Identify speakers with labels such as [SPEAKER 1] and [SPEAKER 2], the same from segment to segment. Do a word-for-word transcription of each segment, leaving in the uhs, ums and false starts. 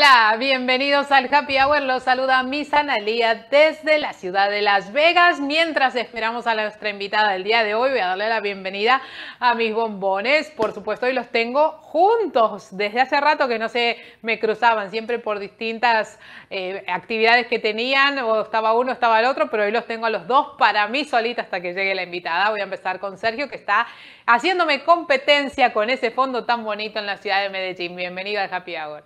[SPEAKER 1] Hola, bienvenidos al Happy Hour. Los saluda Miss Analía desde la ciudad de Las Vegas. Mientras esperamos a nuestra invitada del día de hoy, voy a darle la bienvenida a mis bombones. Por supuesto, hoy los tengo juntos. Desde hace rato que no se me cruzaban, siempre por distintas eh, actividades que tenían. O estaba uno, estaba el otro, pero hoy los tengo a los dos para mí solita hasta que llegue la invitada. Voy a empezar con Sergio, que está haciéndome competencia con ese fondo tan bonito en la ciudad de Medellín. Bienvenido al Happy Hour.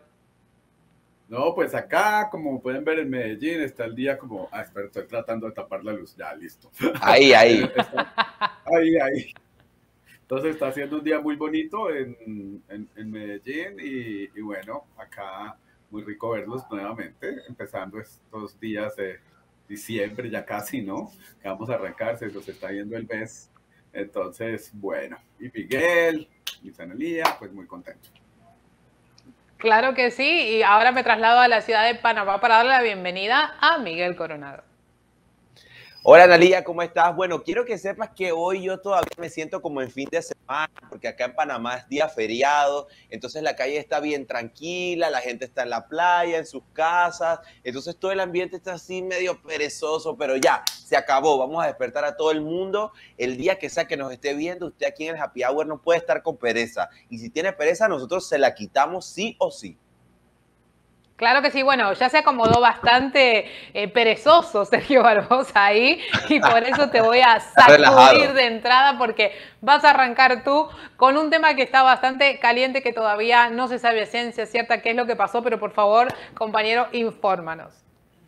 [SPEAKER 2] No, pues acá, como pueden ver en Medellín, está el día como... Ah, espera, estoy tratando de tapar la luz. Ya, listo.
[SPEAKER 3] Ahí, ahí.
[SPEAKER 2] Está, ahí, ahí. Entonces está haciendo un día muy bonito en, en, en Medellín y, y bueno, acá muy rico verlos nuevamente, empezando estos días de diciembre, ya casi, ¿no? Que vamos a arrancar, se nos está yendo el mes. Entonces, bueno, y Miguel, y Sanelía, pues muy contento.
[SPEAKER 1] Claro que sí, y ahora me traslado a la ciudad de Panamá para darle la bienvenida a Miguel Coronado.
[SPEAKER 3] Hola, Analía, ¿cómo estás? Bueno, quiero que sepas que hoy yo todavía me siento como en fin de semana, porque acá en Panamá es día feriado, entonces la calle está bien tranquila, la gente está en la playa, en sus casas, entonces todo el ambiente está así medio perezoso, pero ya, se acabó, vamos a despertar a todo el mundo. El día que sea que nos esté viendo, usted aquí en el Happy Hour no puede estar con pereza, y si tiene pereza, nosotros se la quitamos sí o sí.
[SPEAKER 1] Claro que sí, bueno, ya se acomodó bastante eh, perezoso Sergio Barbosa ahí y por eso te voy a sacudir de entrada porque vas a arrancar tú con un tema que está bastante caliente, que todavía no se sabe a ciencia cierta qué es lo que pasó, pero por favor, compañero, infórmanos.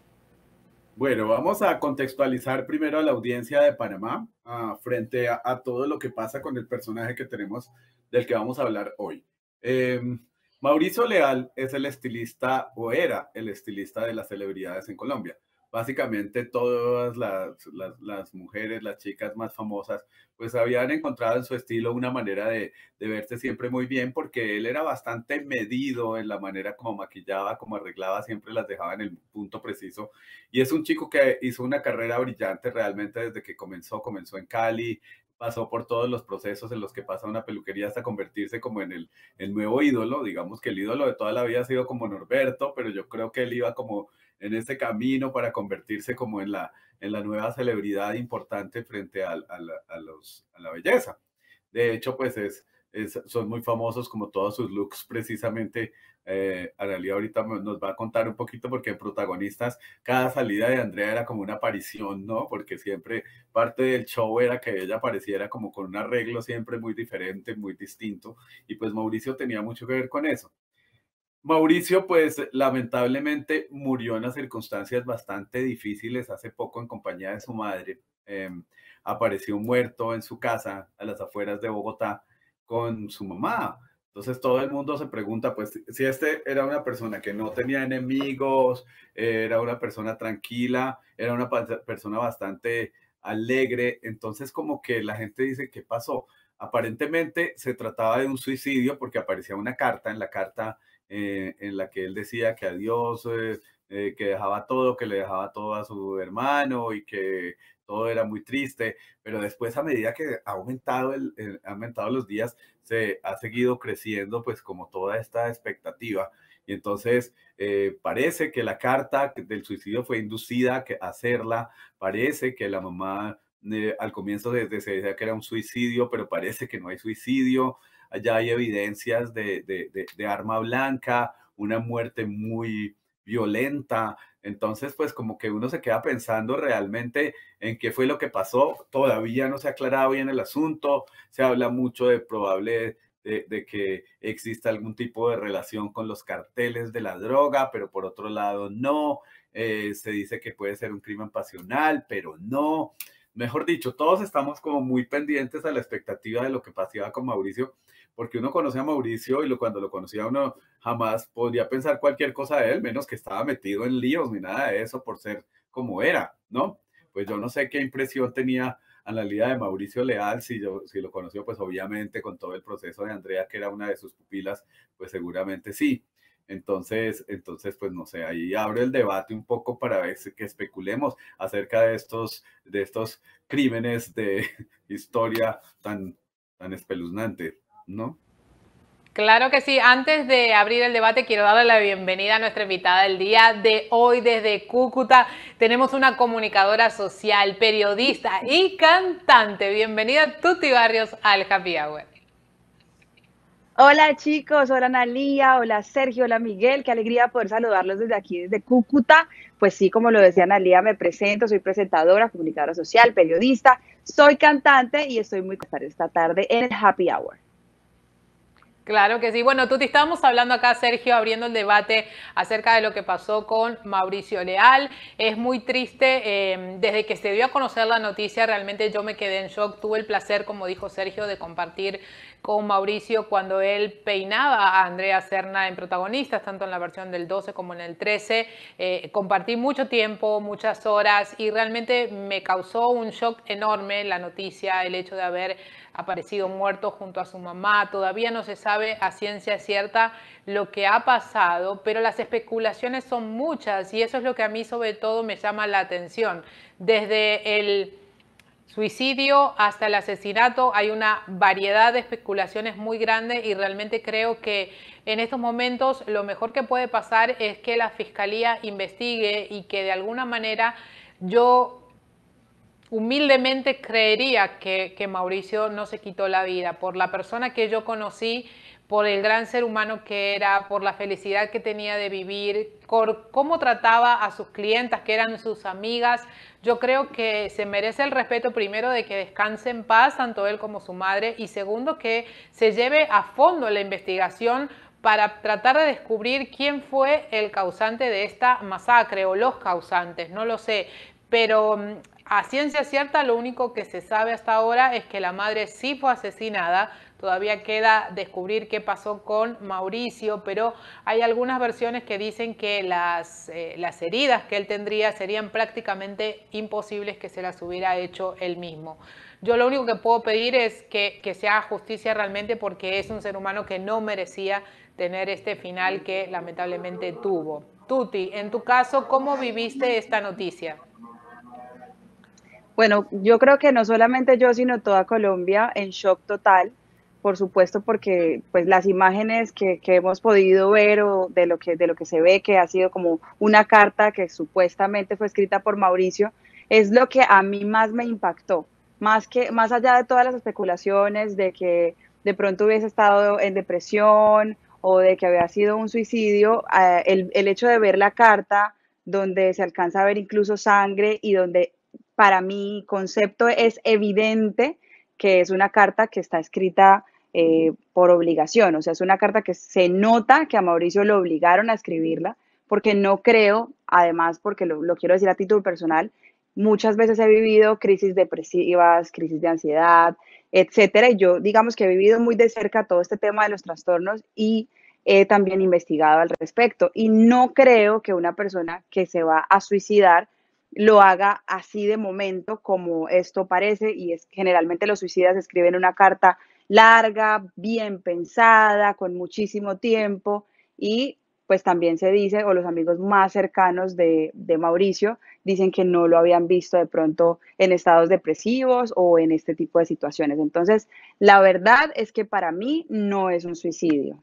[SPEAKER 2] Bueno, vamos a contextualizar primero a la audiencia de Panamá uh, frente a, a todo lo que pasa con el personaje que tenemos, del que vamos a hablar hoy. Eh, Mauricio Leal es el estilista, o era el estilista de las celebridades en Colombia. Básicamente todas las, las, las mujeres, las chicas más famosas, pues habían encontrado en su estilo una manera de, de verse siempre muy bien, porque él era bastante medido en la manera como maquillaba, como arreglaba, siempre las dejaba en el punto preciso. Y es un chico que hizo una carrera brillante realmente desde que comenzó, comenzó en Cali, pasó por todos los procesos en los que pasa una peluquería hasta convertirse como en el, el nuevo ídolo. Digamos que el ídolo de toda la vida ha sido como Norberto, pero yo creo que él iba como en ese camino para convertirse como en la, en la nueva celebridad importante frente a, a, la, a, los, a la belleza. De hecho, pues es, es, son muy famosos como todos sus looks precisamente. Eh, Analía ahorita nos va a contar un poquito porque en Protagonistas cada salida de Andrea era como una aparición, ¿no? Porque siempre parte del show era que ella apareciera como con un arreglo siempre muy diferente, muy distinto, y pues Mauricio tenía mucho que ver con eso. Mauricio, pues lamentablemente murió en unas circunstancias bastante difíciles hace poco en compañía de su madre. Eh, apareció muerto en su casa a las afueras de Bogotá con su mamá. Entonces todo el mundo se pregunta, pues, si este era una persona que no tenía enemigos, eh, era una persona tranquila, era una persona bastante alegre, entonces como que la gente dice, ¿qué pasó? Aparentemente se trataba de un suicidio porque aparecía una carta, en la carta eh, en la que él decía que adiós, eh, eh, que dejaba todo, que le dejaba todo a su hermano y que todo era muy triste, pero después a medida que ha aumentado, el, el, ha aumentado los días, se ha seguido creciendo pues como toda esta expectativa. Y entonces eh, parece que la carta del suicidio fue inducida a hacerla, parece que la mamá eh, al comienzo de, de, se decía que era un suicidio, pero parece que no hay suicidio. Allá hay evidencias de, de, de, de arma blanca, una muerte muy violenta. Entonces, pues como que uno se queda pensando realmente en qué fue lo que pasó. Todavía no se ha aclarado bien el asunto. Se habla mucho de probable de, de que exista algún tipo de relación con los carteles de la droga, pero por otro lado no. Eh, se dice que puede ser un crimen pasional, pero no. Mejor dicho, todos estamos como muy pendientes a la expectativa de lo que pasaba con Mauricio, porque uno conoce a Mauricio y lo, cuando lo conocía uno jamás podría pensar cualquier cosa de él, menos que estaba metido en líos ni nada de eso por ser como era, ¿no? Pues yo no sé qué impresión tenía Analía de Mauricio Leal, si, yo, si lo conoció, pues obviamente con todo el proceso de Andrea, que era una de sus pupilas, pues seguramente sí. Entonces, entonces, pues no sé, ahí abre el debate un poco para ver que especulemos acerca de estos, de estos crímenes de historia tan, tan espeluznante, ¿no?
[SPEAKER 1] Claro que sí. Antes de abrir el debate, quiero darle la bienvenida a nuestra invitada del día de hoy desde Cúcuta. Tenemos una comunicadora social, periodista y cantante. Bienvenida, Tuti Barrios, al Happy Hour.
[SPEAKER 4] Hola chicos, hola Analía, hola Sergio, hola Miguel, qué alegría poder saludarlos desde aquí, desde Cúcuta. Pues sí, como lo decía Analía, me presento, soy presentadora, comunicadora social, periodista, soy cantante y estoy muy contenta esta tarde en el Happy Hour.
[SPEAKER 1] Claro que sí. Bueno, Tuti, estábamos hablando acá, Sergio, abriendo el debate acerca de lo que pasó con Mauricio Leal. Es muy triste. Eh, desde que se dio a conocer la noticia, realmente yo me quedé en shock. Tuve el placer, como dijo Sergio, de compartir con Mauricio cuando él peinaba a Andrea Serna en protagonistas, tanto en la versión del doce como en el trece. Eh, compartí mucho tiempo, muchas horas, y realmente me causó un shock enorme la noticia, el hecho de haber aparecido muerto junto a su mamá. Todavía no se sabe a ciencia cierta lo que ha pasado, pero las especulaciones son muchas y eso es lo que a mí sobre todo me llama la atención. Desde el suicidio hasta el asesinato hay una variedad de especulaciones muy grande y realmente creo que en estos momentos lo mejor que puede pasar es que la Fiscalía investigue y que de alguna manera yo humildemente creería que, que Mauricio no se quitó la vida por la persona que yo conocí, por el gran ser humano que era, por la felicidad que tenía de vivir, por cómo trataba a sus clientas que eran sus amigas. Yo creo que se merece el respeto primero de que descanse en paz tanto él como su madre y segundo que se lleve a fondo la investigación para tratar de descubrir quién fue el causante de esta masacre o los causantes, no lo sé, pero a ciencia cierta lo único que se sabe hasta ahora es que la madre sí fue asesinada. Todavía queda descubrir qué pasó con Mauricio, pero hay algunas versiones que dicen que las, eh, las heridas que él tendría serían prácticamente imposibles que se las hubiera hecho él mismo. Yo lo único que puedo pedir es que, que se haga justicia realmente porque es un ser humano que no merecía tener este final que lamentablemente tuvo. Tuti, en tu caso, ¿cómo viviste esta noticia?
[SPEAKER 4] Bueno, yo creo que no solamente yo, sino toda Colombia en shock total, por supuesto, porque pues las imágenes que, que hemos podido ver o de lo que de lo que se ve que ha sido como una carta que supuestamente fue escrita por Mauricio, es lo que a mí más me impactó, más que más allá de todas las especulaciones de que de pronto hubiese estado en depresión o de que había sido un suicidio, eh, el, el hecho de ver la carta donde se alcanza a ver incluso sangre y donde para mi concepto es evidente que es una carta que está escrita eh, por obligación, o sea, es una carta que se nota que a Mauricio lo obligaron a escribirla, porque no creo, además, porque lo, lo quiero decir a título personal, muchas veces he vivido crisis depresivas, crisis de ansiedad, etcétera, y yo digamos que he vivido muy de cerca todo este tema de los trastornos y he también investigado al respecto, y no creo que una persona que se va a suicidar lo haga así de momento como esto parece, y es generalmente los suicidas escriben una carta larga, bien pensada, con muchísimo tiempo, y pues también se dice, o los amigos más cercanos de, de Mauricio dicen que no lo habían visto de pronto en estados depresivos o en este tipo de situaciones. Entonces, la verdad es que para mí no es un suicidio.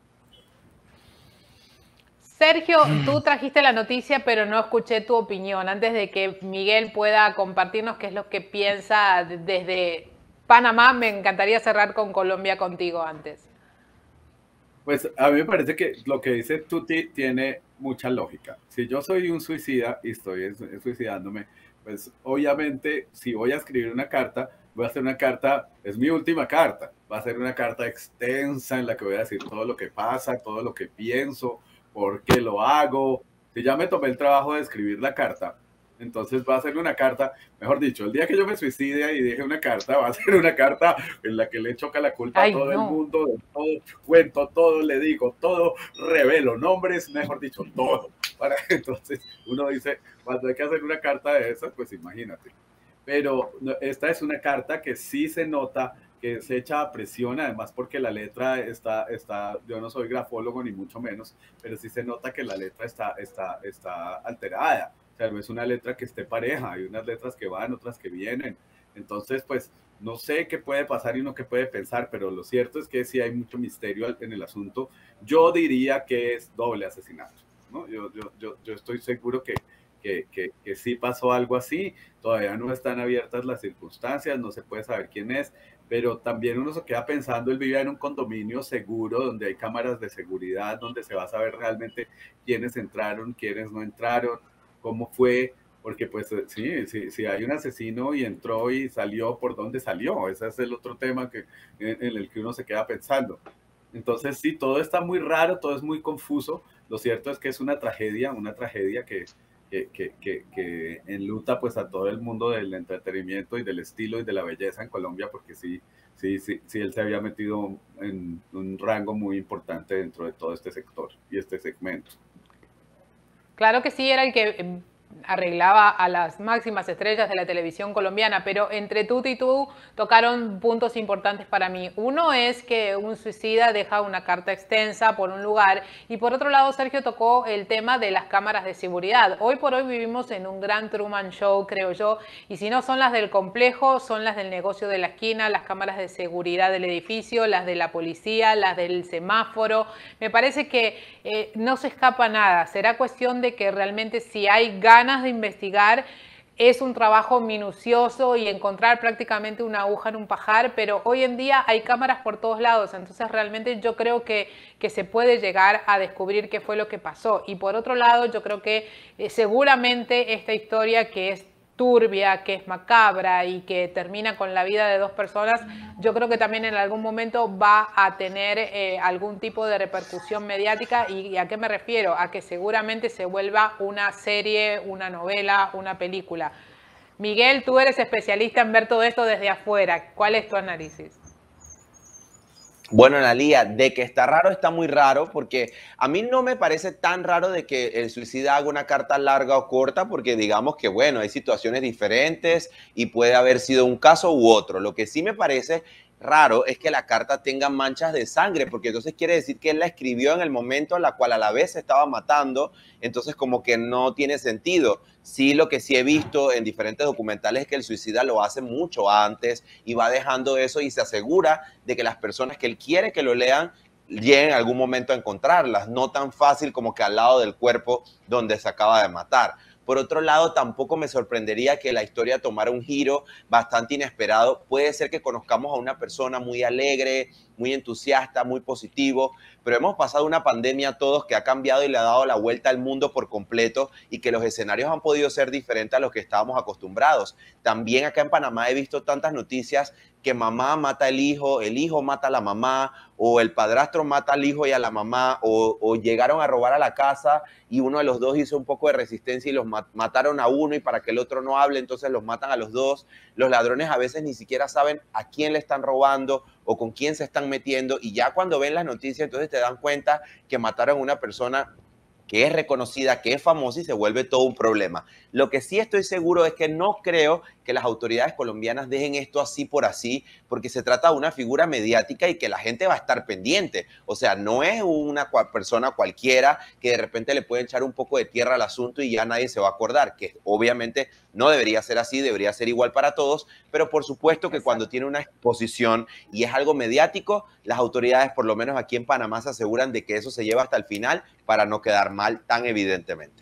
[SPEAKER 1] Sergio, tú trajiste la noticia, pero no escuché tu opinión. Antes de que Miguel pueda compartirnos qué es lo que piensa desde Panamá, me encantaría cerrar con Colombia contigo antes.
[SPEAKER 2] Pues a mí me parece que lo que dice Tuti tiene mucha lógica. Si yo soy un suicida y estoy suicidándome, pues obviamente si voy a escribir una carta, voy a hacer una carta, es mi última carta, va a ser una carta extensa en la que voy a decir todo lo que pasa, todo lo que pienso, por qué lo hago. Si ya me tomé el trabajo de escribir la carta, entonces va a ser una carta, mejor dicho, el día que yo me suicide y deje una carta, va a ser una carta en la que le choca la culpa Ay, a todo no. el mundo, de todo, cuento todo, le digo todo, revelo nombres, mejor dicho, todo. Para, entonces uno dice, cuando hay que hacer una carta de esas, pues imagínate. Pero esta es una carta que sí se nota que se echa a presión, además porque la letra está, está, yo no soy grafólogo ni mucho menos, pero sí se nota que la letra está, está, está alterada. O sea, no es una letra que esté pareja, hay unas letras que van, otras que vienen. Entonces, pues, no sé qué puede pasar y uno qué puede pensar, pero lo cierto es que sí hay mucho misterio en el asunto. Yo diría que es doble asesinato, ¿no? Yo, yo, yo, yo estoy seguro que, que, que, que sí pasó algo así. Todavía no están abiertas las circunstancias, no se puede saber quién es, pero también uno se queda pensando, él vivía en un condominio seguro, donde hay cámaras de seguridad, donde se va a saber realmente quiénes entraron, quiénes no entraron, cómo fue. Porque pues sí, sí, sí hay un asesino y entró y salió, ¿por dónde salió? Ese es el otro tema que, en, en el que uno se queda pensando. Entonces sí, todo está muy raro, todo es muy confuso. Lo cierto es que es una tragedia, una tragedia que, que, que, que, que enluta pues a todo el mundo del entretenimiento y del estilo y de la belleza en Colombia, porque sí, sí, sí, sí, él se había metido en un rango muy importante dentro de todo este sector y este segmento.
[SPEAKER 1] Claro que sí, era el que arreglaba a las máximas estrellas de la televisión colombiana, pero entre tú y tú tocaron puntos importantes para mí. Uno es que un suicida deja una carta extensa por un lugar, y por otro lado Sergio tocó el tema de las cámaras de seguridad. Hoy por hoy vivimos en un gran Truman Show, creo yo, y si no son las del complejo, son las del negocio de la esquina, las cámaras de seguridad del edificio, las de la policía, las del semáforo. Me parece que eh, no se escapa nada. Será cuestión de que realmente, si hay ganas de investigar, es un trabajo minucioso y encontrar prácticamente una aguja en un pajar, pero hoy en día hay cámaras por todos lados, entonces realmente yo creo que, que se puede llegar a descubrir qué fue lo que pasó. Y por otro lado, yo creo que eh, seguramente esta historia, que es turbia, que es macabra y que termina con la vida de dos personas, yo creo que también en algún momento va a tener eh, algún tipo de repercusión mediática. ¿Y a qué me refiero? A que seguramente se vuelva una serie, una novela, una película. Miguel, tú eres especialista en ver todo esto desde afuera. ¿Cuál es tu análisis?
[SPEAKER 3] Bueno, Analía, de que está raro, está muy raro, porque a mí no me parece tan raro de que el suicida haga una carta larga o corta, porque digamos que, bueno, hay situaciones diferentes y puede haber sido un caso u otro. Lo que sí me parece raro es que la carta tenga manchas de sangre, porque entonces quiere decir que él la escribió en el momento en la cual a la vez se estaba matando, entonces como que no tiene sentido. Sí, lo que sí he visto en diferentes documentales es que el suicida lo hace mucho antes y va dejando eso y se asegura de que las personas que él quiere que lo lean lleguen en algún momento a encontrarlas, no tan fácil como que al lado del cuerpo donde se acaba de matar. Por otro lado, tampoco me sorprendería que la historia tomara un giro bastante inesperado. Puede ser que conozcamos a una persona muy alegre, muy entusiasta, muy positivo, pero hemos pasado una pandemia todos que ha cambiado y le ha dado la vuelta al mundo por completo, y que los escenarios han podido ser diferentes a los que estábamos acostumbrados. También acá en Panamá he visto tantas noticias que mamá mata al hijo, el hijo mata a la mamá, o el padrastro mata al hijo y a la mamá, o, o llegaron a robar a la casa y uno de los dos hizo un poco de resistencia y los mat mataron a uno, y para que el otro no hable, entonces los matan a los dos. Los ladrones a veces ni siquiera saben a quién le están robando o con quién se están metiendo, y ya cuando ven las noticias entonces te dan cuenta que mataron a una persona que es reconocida, que es famosa, y se vuelve todo un problema. Lo que sí estoy seguro es que no creo que las autoridades colombianas dejen esto así por así, porque se trata de una figura mediática y que la gente va a estar pendiente. O sea, no es una persona cualquiera que de repente le puede echar un poco de tierra al asunto y ya nadie se va a acordar, que obviamente no debería ser así, debería ser igual para todos, pero por supuesto que Exacto. Cuando tiene una exposición y es algo mediático, las autoridades, por lo menos aquí en Panamá, se aseguran de que eso se lleva hasta el final para no quedar mal tan evidentemente.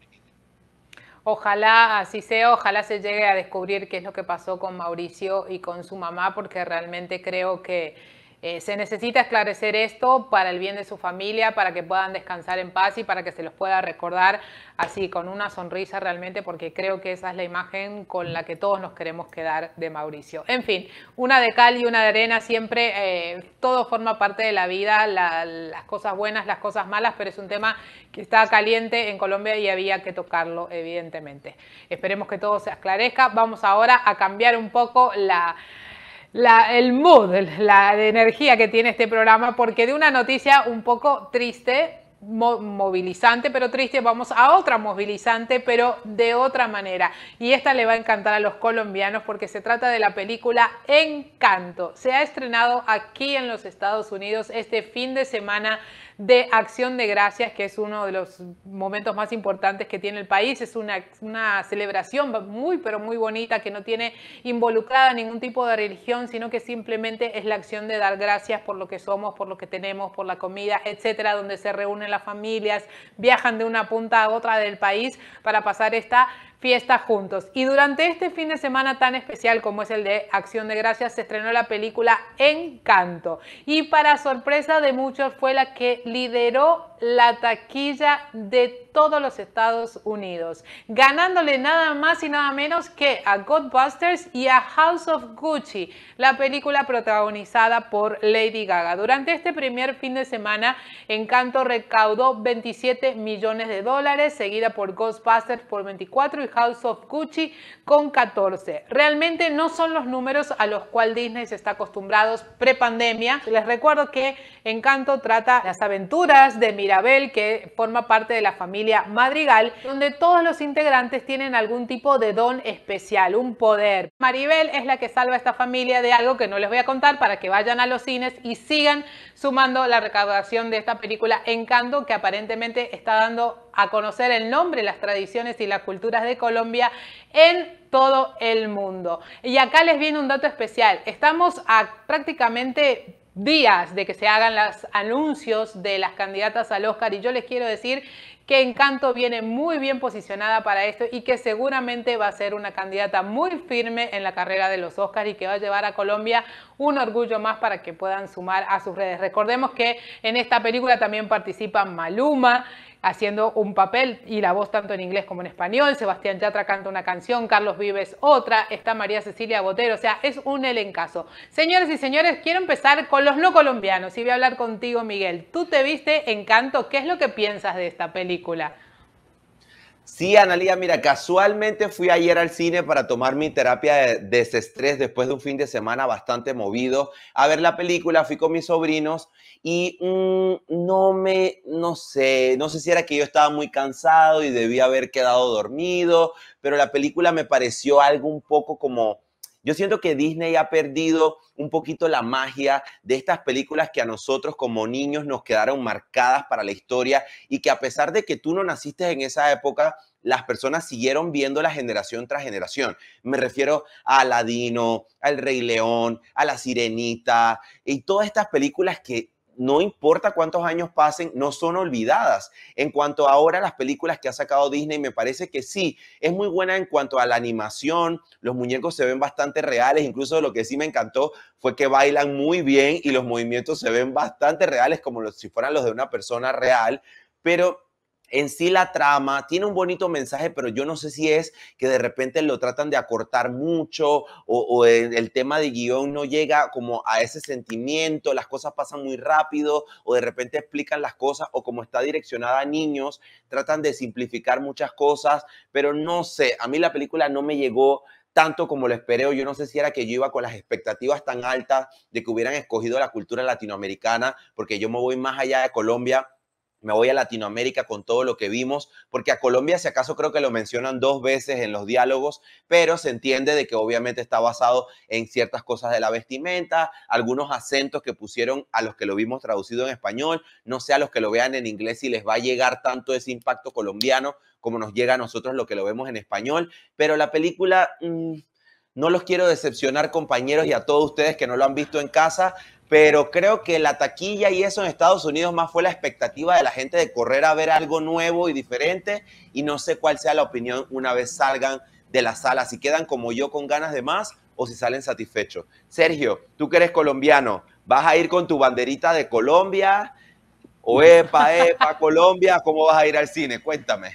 [SPEAKER 1] Ojalá así sea, ojalá se llegue a descubrir qué es lo que pasó con Mauricio y con su mamá, porque realmente creo que eh, se necesita esclarecer esto para el bien de su familia, para que puedan descansar en paz y para que se los pueda recordar así, con una sonrisa realmente, porque creo que esa es la imagen con la que todos nos queremos quedar de Mauricio. En fin, una de cal y una de arena, siempre eh, todo forma parte de la vida, la, las cosas buenas, las cosas malas, pero es un tema que está caliente en Colombia y había que tocarlo, evidentemente. Esperemos que todo se esclarezca. Vamos ahora a cambiar un poco la... La, el mood, la energía que tiene este programa, porque de una noticia un poco triste mo movilizante pero triste, vamos a otra movilizante pero de otra manera. Y esta le va a encantar a los colombianos porque se trata de la película Encanto. Se ha estrenado aquí en los Estados Unidos este fin de semana de Acción de Gracias, que es uno de los momentos más importantes que tiene el país. Es una, una celebración muy, pero muy bonita, que no tiene involucrada ningún tipo de religión, sino que simplemente es la acción de dar gracias por lo que somos, por lo que tenemos, por la comida, etcétera, donde se reúnen las familias, viajan de una punta a otra del país para pasar esta fiesta juntos. Y durante este fin de semana tan especial como es el de Acción de Gracias, se estrenó la película Encanto. Y para sorpresa de muchos fue la que lideró la taquilla de todos los Estados Unidos, ganándole nada más y nada menos que a Ghostbusters y a House of Gucci, la película protagonizada por Lady Gaga. Durante este primer fin de semana, Encanto recaudó veintisiete millones de dólares, seguida por Ghostbusters por veinticuatro y House of Gucci con catorce. Realmente no son los números a los cuales Disney se está acostumbrados prepandemia. Les recuerdo que Encanto trata las aventuras de Mirabel, que forma parte de la familia Madrigal, donde todos los integrantes tienen algún tipo de don especial, un poder. Maribel es la que salva a esta familia de algo que no les voy a contar para que vayan a los cines y sigan sumando la recaudación de esta película Encanto, que aparentemente está dando a conocer el nombre, las tradiciones y las culturas de Colombia en todo el mundo. Y acá les viene un dato especial. Estamos a prácticamente días de que se hagan los anuncios de las candidatas al Oscar y yo les quiero decir que Encanto viene muy bien posicionada para esto y que seguramente va a ser una candidata muy firme en la carrera de los Oscars y que va a llevar a Colombia un orgullo más para que puedan sumar a sus redes. Recordemos que en esta película también participa Maluma, haciendo un papel y la voz tanto en inglés como en español. Sebastián Yatra canta una canción, Carlos Vives otra, está María Cecilia Botero, o sea, es un elencazo. Señores y señores, quiero empezar con los no colombianos y voy a hablar contigo, Miguel. Tú te viste Encanto, ¿qué es lo que piensas de esta película?
[SPEAKER 3] Sí, Analía, mira, casualmente fui ayer al cine para tomar mi terapia de desestrés después de un fin de semana bastante movido a ver la película. Fui con mis sobrinos y mmm, no me, no sé, no sé si era que yo estaba muy cansado y debía haber quedado dormido, pero la película me pareció algo un poco como... Yo siento que Disney ha perdido un poquito la magia de estas películas que a nosotros como niños nos quedaron marcadas para la historia y que a pesar de que tú no naciste en esa época, las personas siguieron viéndola generación tras generación. Me refiero a Aladino, al Rey León, a La Sirenita y todas estas películas que no importa cuántos años pasen, no son olvidadas. En cuanto a ahora las películas que ha sacado Disney, me parece que sí, es muy buena en cuanto a la animación, los muñecos se ven bastante reales, incluso lo que sí me encantó fue que bailan muy bien y los movimientos se ven bastante reales, como los, si fueran los de una persona real, pero... En sí la trama tiene un bonito mensaje, pero yo no sé si es que de repente lo tratan de acortar mucho o, o el, el tema de guión no llega como a ese sentimiento, las cosas pasan muy rápido o de repente explican las cosas o como está direccionada a niños, tratan de simplificar muchas cosas, pero no sé, a mí la película no me llegó tanto como lo esperé, o yo no sé si era que yo iba con las expectativas tan altas de que hubieran escogido la cultura latinoamericana, porque yo me voy más allá de Colombia. Me voy a Latinoamérica con todo lo que vimos, porque a Colombia, si acaso, creo que lo mencionan dos veces en los diálogos, pero se entiende de que obviamente está basado en ciertas cosas de la vestimenta, algunos acentos que pusieron a los que lo vimos traducido en español, no sé a los que lo vean en inglés si les va a llegar tanto ese impacto colombiano como nos llega a nosotros lo que lo vemos en español, pero la película... Mmm, no los quiero decepcionar, compañeros, y a todos ustedes que no lo han visto en casa, pero creo que la taquilla y eso en Estados Unidos más fue la expectativa de la gente de correr a ver algo nuevo y diferente, y no sé cuál sea la opinión una vez salgan de la sala, si quedan como yo con ganas de más o si salen satisfechos. Sergio, tú que eres colombiano, ¿vas a ir con tu banderita de Colombia? O epa, epa, Colombia, ¿cómo vas a ir al cine? Cuéntame.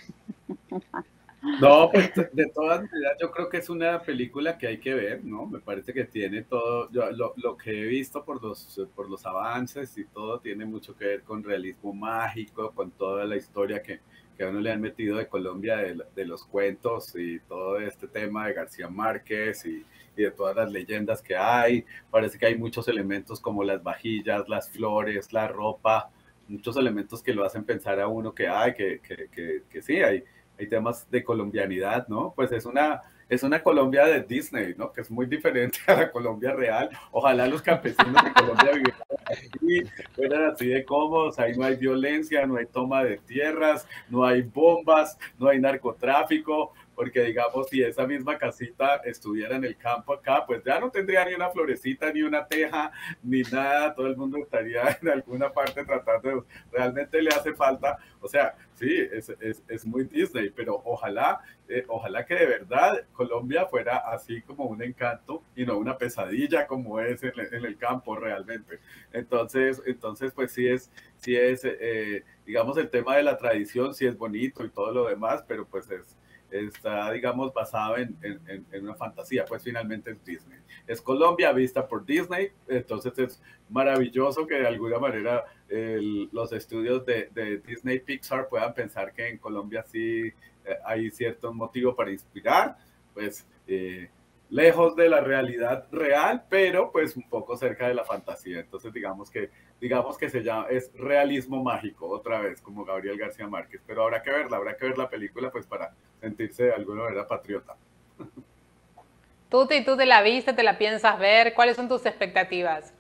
[SPEAKER 2] No, pues de todas maneras yo creo que es una película que hay que ver, ¿no? Me parece que tiene todo, yo, lo, lo que he visto por los, por los avances y todo tiene mucho que ver con realismo mágico, con toda la historia que, que a uno le han metido de Colombia, de, de los cuentos y todo este tema de García Márquez y, y de todas las leyendas que hay. Parece que hay muchos elementos como las vajillas, las flores, la ropa, muchos elementos que lo hacen pensar a uno que hay, que, que, que, que sí, hay, hay temas de colombianidad, ¿no? Pues es una, es una Colombia de Disney, ¿no? Que es muy diferente a la Colombia real. Ojalá los campesinos de Colombia vivieran así, fueran así de cómodos, ahí no hay violencia, no hay toma de tierras, no hay bombas, no hay narcotráfico, porque digamos, si esa misma casita estuviera en el campo acá, pues ya no tendría ni una florecita, ni una teja, ni nada, todo el mundo estaría en alguna parte tratando de... Realmente le hace falta, o sea, sí, es, es, es muy Disney, pero ojalá, eh, ojalá que de verdad Colombia fuera así como un encanto y no una pesadilla como es en, en el campo realmente. Entonces, entonces pues sí es, sí es eh, digamos, el tema de la tradición sí es bonito y todo lo demás, pero pues es... está, digamos, basado en, en, en una fantasía, pues finalmente es Disney. Es Colombia vista por Disney, entonces es maravilloso que de alguna manera el, los estudios de, de Disney Pixar puedan pensar que en Colombia sí eh, hay cierto motivo para inspirar, pues eh, lejos de la realidad real, pero pues un poco cerca de la fantasía. Entonces digamos que digamos que se llama, es realismo mágico, otra vez, como Gabriel García Márquez, pero habrá que verla, habrá que ver la película pues para sentirse de alguna manera patriota.
[SPEAKER 1] Tuti, ¿tú te la viste, te la piensas ver? ¿Cuáles son tus expectativas?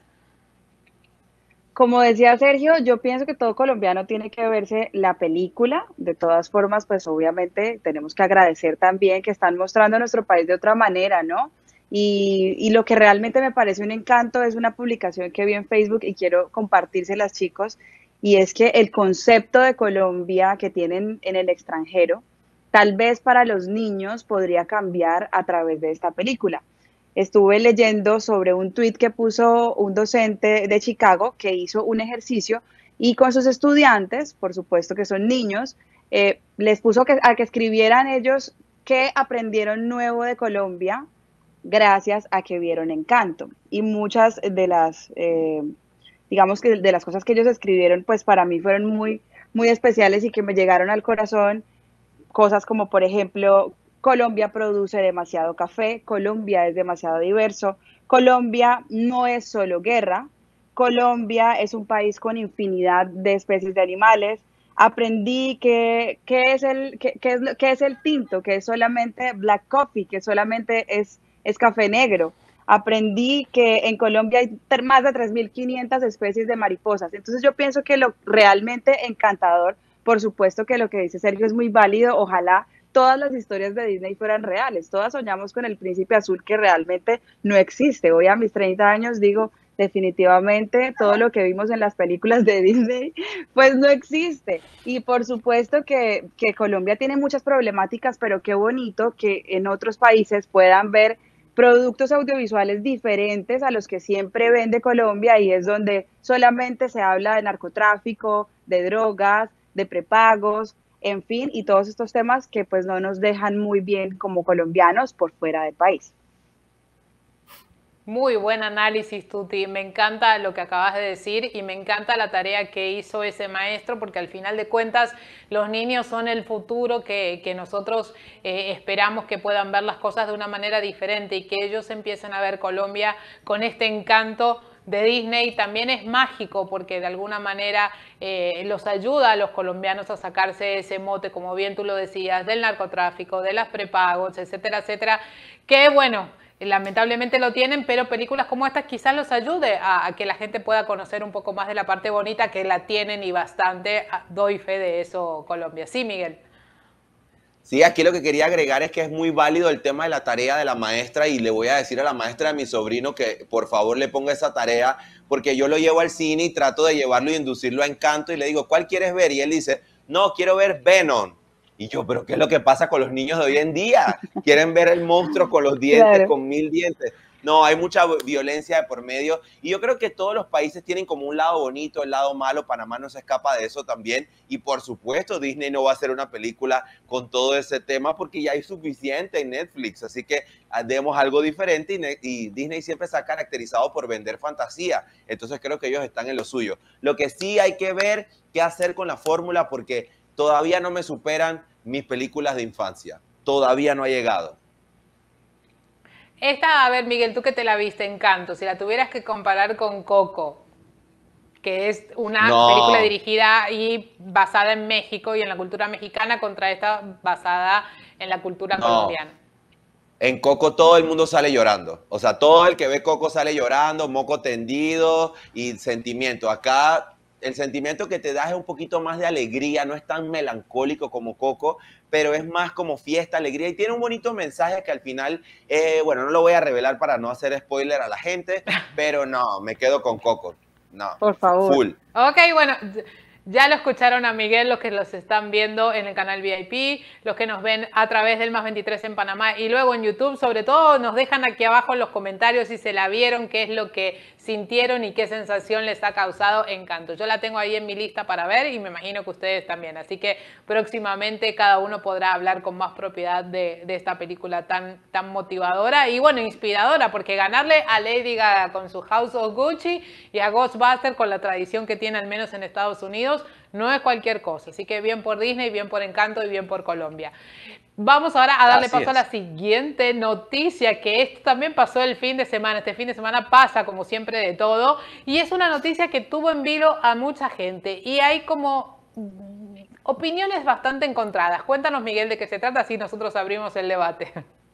[SPEAKER 4] Como decía Sergio, yo pienso que todo colombiano tiene que verse la película. De todas formas, pues obviamente tenemos que agradecer también que están mostrando a nuestro país de otra manera, ¿no? Y, y lo que realmente me parece un encanto es una publicación que vi en Facebook y quiero compartírselas, chicos, y es que el concepto de Colombia que tienen en el extranjero, tal vez para los niños podría cambiar a través de esta película. Estuve leyendo sobre un tuit que puso un docente de Chicago que hizo un ejercicio y con sus estudiantes, por supuesto que son niños, eh, les puso que, a que escribieran ellos qué aprendieron nuevo de Colombia gracias a que vieron Encanto. Y muchas de las, eh, digamos que de las cosas que ellos escribieron, pues para mí fueron muy, muy especiales y que me llegaron al corazón. Cosas como, por ejemplo, Colombia produce demasiado café, Colombia es demasiado diverso, Colombia no es solo guerra, Colombia es un país con infinidad de especies de animales. Aprendí que, que, es, el, que, que, es, que es el tinto, que es solamente black coffee, que solamente es, es café negro. Aprendí que en Colombia hay más de tres mil quinientas especies de mariposas. Entonces yo pienso que lo realmente encantador, por supuesto que lo que dice Sergio es muy válido, ojalá todas las historias de Disney fueran reales, todas soñamos con el príncipe azul que realmente no existe. Hoy a mis treinta años digo, definitivamente todo lo que vimos en las películas de Disney pues no existe. Y por supuesto que, que Colombia tiene muchas problemáticas, pero qué bonito que en otros países puedan ver productos audiovisuales diferentes a los que siempre vende Colombia, y es donde solamente se habla de narcotráfico, de drogas, de prepagos, en fin, y todos estos temas que pues no nos dejan muy bien como colombianos por fuera del país.
[SPEAKER 1] Muy buen análisis, Tuti. Me encanta lo que acabas de decir y me encanta la tarea que hizo ese maestro, porque al final de cuentas los niños son el futuro que, que nosotros eh, esperamos que puedan ver las cosas de una manera diferente y que ellos empiecen a ver Colombia con este encanto de Disney. También es mágico porque de alguna manera eh, los ayuda a los colombianos a sacarse ese mote, como bien tú lo decías, del narcotráfico, de las prepagos, etcétera, etcétera, que bueno, lamentablemente lo tienen, pero películas como estas quizás los ayude a, a que la gente pueda conocer un poco más de la parte bonita, que la tienen y bastante. Doy fe de eso, Colombia. Sí, Miguel.
[SPEAKER 3] Sí, aquí lo que quería agregar es que es muy válido el tema de la tarea de la maestra, y le voy a decir a la maestra de mi sobrino que por favor le ponga esa tarea, porque yo lo llevo al cine y trato de llevarlo y inducirlo a Encanto y le digo, ¿cuál quieres ver? Y él dice, no, quiero ver Venom. Y yo, ¿pero qué es lo que pasa con los niños de hoy en día? Quieren ver el monstruo con los dientes, claro, con mil dientes. No, hay mucha violencia de por medio. Y yo creo que todos los países tienen como un lado bonito, el lado malo. Panamá no se escapa de eso también. Y por supuesto, Disney no va a hacer una película con todo ese tema porque ya hay suficiente en Netflix. Así que demos algo diferente. Y, y Disney siempre se ha caracterizado por vender fantasía. Entonces creo que ellos están en lo suyo. Lo que sí hay que ver qué hacer con la fórmula, porque todavía no me superan mis películas de infancia. Todavía no ha llegado.
[SPEAKER 1] Esta, a ver, Miguel, tú que te la viste, Encanto, si la tuvieras que comparar con Coco. que es una
[SPEAKER 3] No.
[SPEAKER 1] película dirigida y basada en México y en la cultura mexicana contra esta basada en la cultura
[SPEAKER 3] No.
[SPEAKER 1] colombiana.
[SPEAKER 3] En Coco todo el mundo sale llorando. O sea, todo el que ve Coco sale llorando, moco tendido y sentimiento. Acá el sentimiento que te da es un poquito más de alegría, no es tan melancólico como Coco, pero es más como fiesta, alegría y tiene un bonito mensaje que al final, eh, bueno, no lo voy a revelar para no hacer spoiler a la gente, pero no, me quedo con Coco. No,
[SPEAKER 4] por favor.
[SPEAKER 3] Full.
[SPEAKER 1] Ok, bueno, ya lo escucharon a Miguel, los que los están viendo en el canal V I P, los que nos ven a través del más veintitrés en Panamá y luego en YouTube. Sobre todo nos dejan aquí abajo en los comentarios si se la vieron, qué es lo que sintieron y qué sensación les ha causado Encanto. Yo la tengo ahí en mi lista para ver y me imagino que ustedes también. Así que próximamente cada uno podrá hablar con más propiedad de, de esta película tan, tan motivadora y bueno, inspiradora, porque ganarle a Lady Gaga con su House of Gucci y a Ghostbusters con la tradición que tiene al menos en Estados Unidos no es cualquier cosa. Así que bien por Disney, bien por Encanto y bien por Colombia. Vamos ahora a darle
[SPEAKER 3] Así
[SPEAKER 1] paso
[SPEAKER 3] es.
[SPEAKER 1] a la siguiente noticia, que esto también pasó el fin de semana. Este fin de semana pasa, como siempre, de todo. Y es una noticia que tuvo en vilo a mucha gente. Y hay como opiniones bastante encontradas. Cuéntanos, Miguel, de qué se trata, así nosotros abrimos el debate.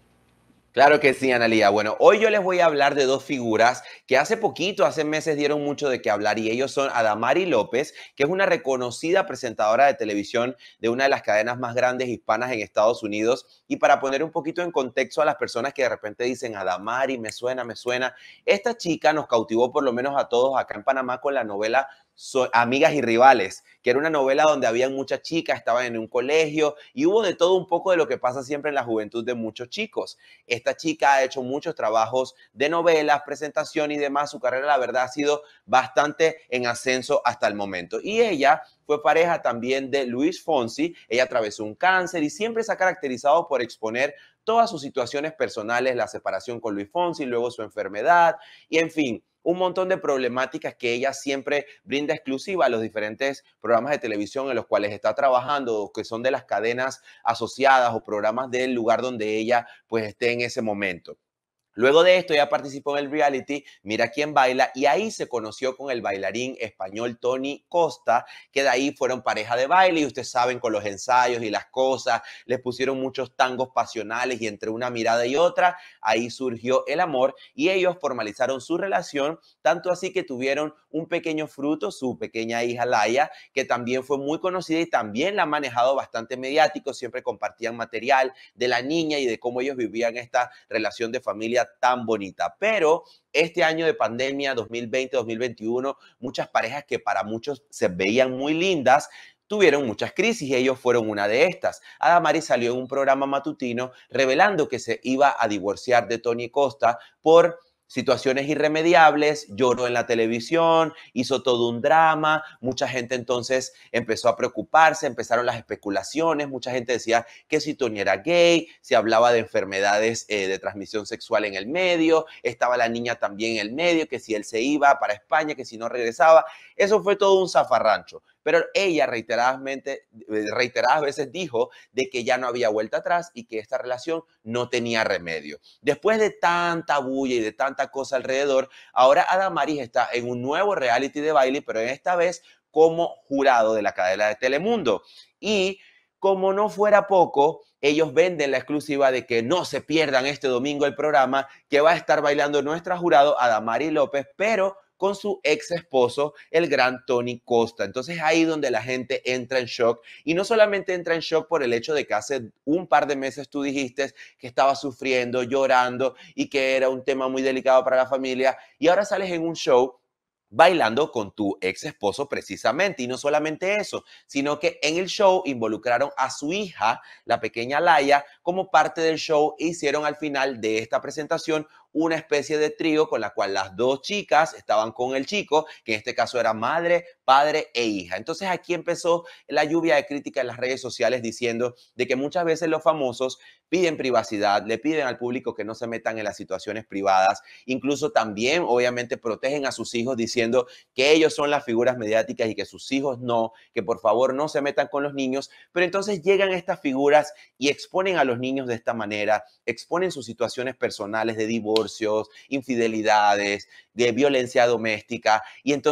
[SPEAKER 3] Claro que sí, Analía. Bueno, hoy yo les voy a hablar de dos figuras que hace poquito, hace meses dieron mucho de qué hablar y ellos son Adamari López, que es una reconocida presentadora de televisión de una de las cadenas más grandes hispanas en Estados Unidos. Y para poner un poquito en contexto a las personas que de repente dicen Adamari, me suena, me suena, esta chica nos cautivó por lo menos a todos acá en Panamá con la novela So, Amigas y Rivales, que era una novela donde habían muchas chicas, estaban en un colegio y hubo de todo un poco de lo que pasa siempre en la juventud de muchos chicos. Esta chica ha hecho muchos trabajos de novelas, presentación y demás. Su carrera, la verdad, ha sido bastante en ascenso hasta el momento. Y ella fue pareja también de Luis Fonsi. Ella atravesó un cáncer y siempre se ha caracterizado por exponer todas sus situaciones personales, la separación con Luis Fonsi, luego su enfermedad y, en fin, un montón de problemáticas que ella siempre brinda exclusiva a los diferentes programas de televisión en los cuales está trabajando, que son de las cadenas asociadas o programas del lugar donde ella pues esté en ese momento. Luego de esto, ella participó en el reality Mira Quién Baila y ahí se conoció con el bailarín español Tony Costa, que de ahí fueron pareja de baile y ustedes saben, con los ensayos y las cosas, les pusieron muchos tangos pasionales y entre una mirada y otra, ahí surgió el amor y ellos formalizaron su relación, tanto así que tuvieron un pequeño fruto, su pequeña hija Laia, que también fue muy conocida y también la ha manejado bastante mediático, siempre compartían material de la niña y de cómo ellos vivían esta relación de familia tan bonita. Pero este año de pandemia, dos mil veinte, dos mil veintiuno, muchas parejas que para muchos se veían muy lindas, tuvieron muchas crisis y ellos fueron una de estas. Adamari salió en un programa matutino revelando que se iba a divorciar de Tony Costa por situaciones irremediables, lloró en la televisión, hizo todo un drama, mucha gente entonces empezó a preocuparse, empezaron las especulaciones, mucha gente decía que si Tony era gay, se hablaba de enfermedades eh, de transmisión sexual en el medio, estaba la niña también en el medio, que si él se iba para España, que si no regresaba, eso fue todo un zafarrancho. Pero ella reiteradamente, reiteradas veces dijo de que ya no había vuelta atrás y que esta relación no tenía remedio. Después de tanta bulla y de tanta cosa alrededor, ahora Adamari está en un nuevo reality de baile, pero esta vez como jurado de la cadena de Telemundo. Y como no fuera poco, ellos venden la exclusiva de que no se pierdan este domingo el programa, que va a estar bailando nuestra jurado Adamari López, pero con su ex esposo, el gran Tony Costa. Entonces ahí donde la gente entra en shock y no solamente entra en shock por el hecho de que hace un par de meses tú dijiste que estaba sufriendo, llorando y que era un tema muy delicado para la familia y ahora sales en un show bailando con tu ex esposo precisamente. Y no solamente eso, sino que en el show involucraron a su hija, la pequeña Laia, como parte del show e hicieron al final de esta presentación una especie de trío con la cual las dos chicas estaban con el chico, que en este caso era madre, padre e hija. Entonces aquí empezó la lluvia de crítica en las redes sociales diciendo de que muchas veces los famosos piden privacidad, le piden al público que no se metan en las situaciones privadas, incluso también obviamente protegen a sus hijos diciendo que ellos son las figuras mediáticas y que sus hijos no, que por favor no se metan con los niños, pero entonces llegan estas figuras y exponen a los niños de esta manera, exponen sus situaciones personales de divorcio, infidelidades, de violencia doméstica y entonces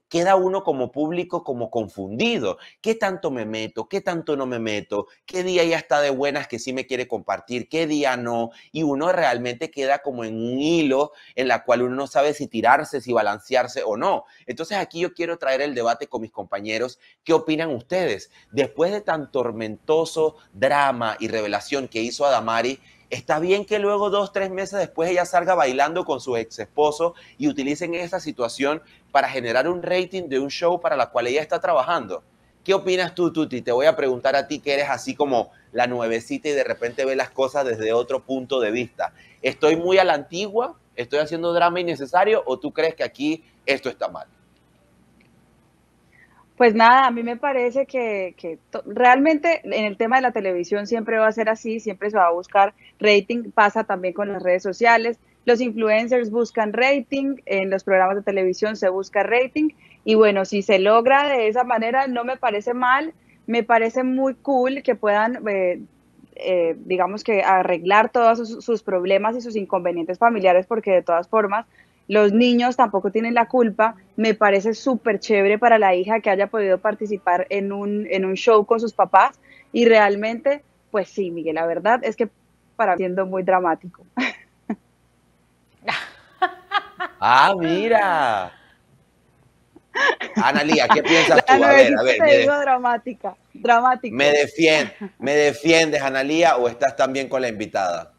[SPEAKER 3] queda uno como público como confundido. ¿Qué tanto me meto? ¿Qué tanto no me meto? ¿Qué día ya está de buenas que sí me quiere compartir? ¿Qué día no? Y uno realmente queda como en un hilo en la cual uno no sabe si tirarse, si balancearse o no. Entonces aquí yo quiero traer el debate con mis compañeros. ¿Qué opinan ustedes? Después de tan tormentoso drama y revelación que hizo Adamari, ¿está bien que luego, dos, tres meses después, ella salga bailando con su ex esposo y utilicen esta situación para generar un rating de un show para la cual ella está trabajando? ¿Qué opinas tú, Tuti? Te voy a preguntar a ti, que eres así como la nuevecita y de repente ves las cosas desde otro punto de vista. ¿Estoy muy a la antigua? ¿Estoy haciendo drama innecesario? ¿O tú crees que aquí esto está mal?
[SPEAKER 4] Pues nada, a mí me parece que, que realmente en el tema de la televisión siempre va a ser así, siempre se va a buscar rating, pasa también con las redes sociales, los influencers buscan rating, en los programas de televisión se busca rating, y bueno, si se logra de esa manera no me parece mal, me parece muy cool que puedan, eh, eh, digamos que arreglar todos sus, sus problemas y sus inconvenientes familiares, porque de todas formas los niños tampoco tienen la culpa. Me parece súper chévere para la hija que haya podido participar en un, en un show con sus papás. Y realmente, pues sí, Miguel, la verdad es que para mí siendo muy dramático.
[SPEAKER 3] ¡Ah, mira! Analía, ¿qué piensas tú?
[SPEAKER 4] La
[SPEAKER 3] A ver, a ver.
[SPEAKER 4] te
[SPEAKER 3] Me,
[SPEAKER 4] digo dramática, dramático.
[SPEAKER 3] me, defiend, ¿Me defiendes, Analía, o estás también con la invitada?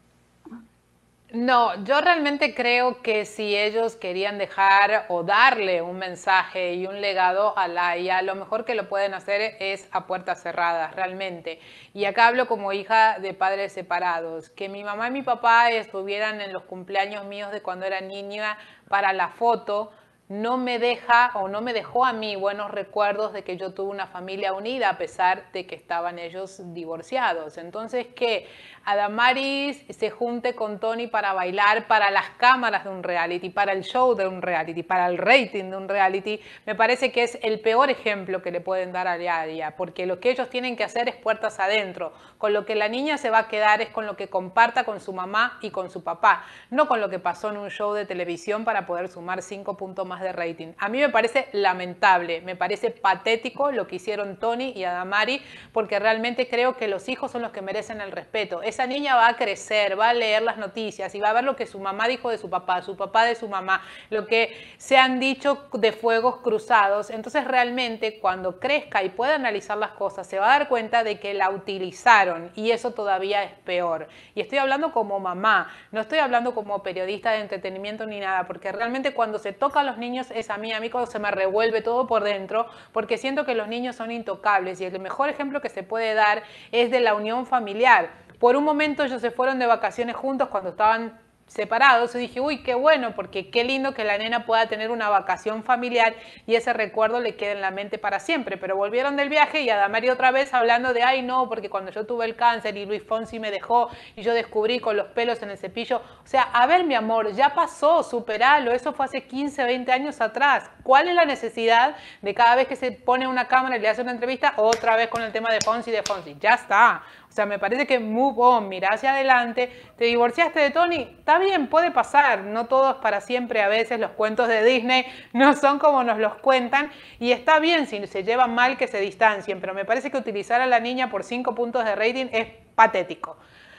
[SPEAKER 1] No, yo realmente creo que si ellos querían dejar o darle un mensaje y un legado a Laia, lo mejor que lo pueden hacer es a puertas cerradas, realmente. Y acá hablo como hija de padres separados. Que mi mamá y mi papá estuvieran en los cumpleaños míos de cuando era niña para la foto, no me deja o no me dejó a mí buenos recuerdos de que yo tuve una familia unida a pesar de que estaban ellos divorciados. Entonces que Adamaris se junte con Tony para bailar para las cámaras de un reality, para el show de un reality, para el rating de un reality, me parece que es el peor ejemplo que le pueden dar a Laia, porque lo que ellos tienen que hacer es puertas adentro. Con lo que la niña se va a quedar es con lo que comparta con su mamá y con su papá, no con lo que pasó en un show de televisión para poder sumar cinco puntos más de rating. A mí me parece lamentable, me parece patético lo que hicieron Tony y Adamari, porque realmente creo que los hijos son los que merecen el respeto. Esa niña va a crecer, va a leer las noticias y va a ver lo que su mamá dijo de su papá, su papá de su mamá, lo que se han dicho de fuegos cruzados. Entonces realmente cuando crezca y pueda analizar las cosas se va a dar cuenta de que la utilizaron, y eso todavía es peor. Y estoy hablando como mamá, no estoy hablando como periodista de entretenimiento ni nada, porque realmente cuando se toca a los niños es a mí, a mí cuando se me revuelve todo por dentro, porque siento que los niños son intocables, y el mejor ejemplo que se puede dar es de la unión familiar. Por un momento ellos se fueron de vacaciones juntos cuando estaban separados, y dije, uy, qué bueno, porque qué lindo que la nena pueda tener una vacación familiar y ese recuerdo le quede en la mente para siempre. Pero volvieron del viaje y Adamari otra vez hablando de, ay no, porque cuando yo tuve el cáncer y Luis Fonsi me dejó y yo descubrí con los pelos en el cepillo. O sea, a ver, mi amor, ya pasó, superalo, eso fue hace quince, veinte años atrás. ¿Cuál es la necesidad de cada vez que se pone una cámara y le hace una entrevista, otra vez con el tema de Fonsi, de Fonsi? Ya está. O sea, me parece que move on, mira hacia adelante. ¿Te divorciaste de Tony? Está bien, puede pasar. No todo es para siempre. A veces los cuentos de Disney no son como nos los cuentan. Y está bien si se llevan mal que se distancien. Pero me parece que utilizar a la niña por cinco puntos de rating es patético.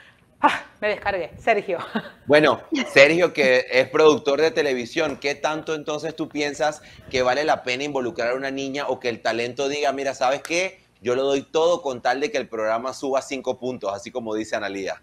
[SPEAKER 1] Ah, me descargué. Sergio.
[SPEAKER 3] Bueno, Sergio, que es productor de televisión, ¿qué tanto entonces tú piensas que vale la pena involucrar a una niña o que el talento diga, mira, ¿sabes qué? Yo lo doy todo con tal de que el programa suba cinco puntos, así como dice Analía?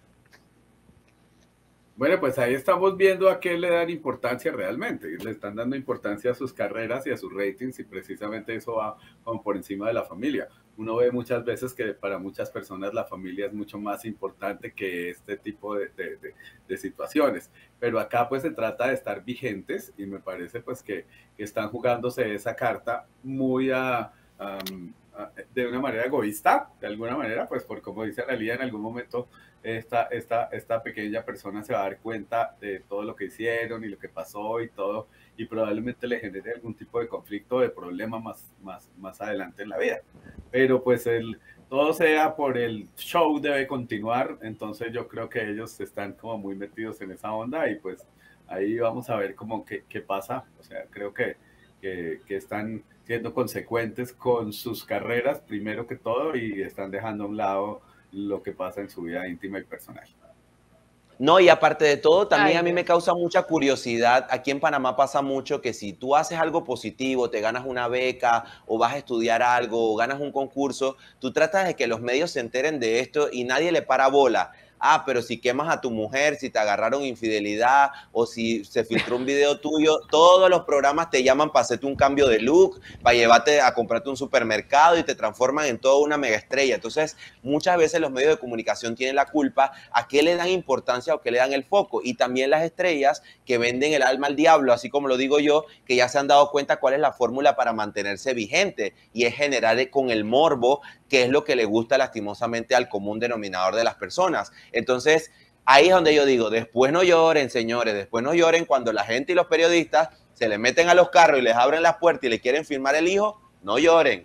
[SPEAKER 2] Bueno, pues ahí estamos viendo a qué le dan importancia realmente. Le están dando importancia a sus carreras y a sus ratings, y precisamente eso va como por encima de la familia. Uno ve muchas veces que para muchas personas la familia es mucho más importante que este tipo de, de, de, de situaciones. Pero acá pues se trata de estar vigentes, y me parece pues que, que están jugándose esa carta muy a... Um, de una manera egoísta, de alguna manera, pues por como dice Analía, en algún momento esta, esta, esta pequeña persona se va a dar cuenta de todo lo que hicieron y lo que pasó y todo, y probablemente le genere algún tipo de conflicto, de problema más, más, más adelante en la vida. Pero pues el, todo sea por el show debe continuar, entonces yo creo que ellos están como muy metidos en esa onda, y pues ahí vamos a ver cómo qué, qué pasa. O sea, creo que que, que están siendo consecuentes con sus carreras, primero que todo, y están dejando a un lado lo que pasa en su vida íntima y personal.
[SPEAKER 3] No, y aparte de todo, también
[SPEAKER 1] Ay,
[SPEAKER 3] a mí
[SPEAKER 1] Dios.
[SPEAKER 3] me causa mucha curiosidad. Aquí en Panamá pasa mucho que si tú haces algo positivo, te ganas una beca o vas a estudiar algo o ganas un concurso, tú tratas de que los medios se enteren de esto y nadie le para bola. Ah, pero si quemas a tu mujer, si te agarraron infidelidad o si se filtró un video tuyo, todos los programas te llaman para hacerte un cambio de look, para llevarte a comprarte un supermercado y te transforman en toda una mega estrella. Entonces, muchas veces los medios de comunicación tienen la culpa a qué le dan importancia o qué le dan el foco. Y también las estrellas que venden el alma al diablo, así como lo digo yo, que ya se han dado cuenta cuál es la fórmula para mantenerse vigente y es generar con el morbo, que es lo que le gusta lastimosamente al común denominador de las personas. Entonces, ahí es donde yo digo, después no lloren, señores, después no lloren cuando la gente y los periodistas se le meten a los carros y les abren las puertas y le quieren firmar el hijo, no lloren.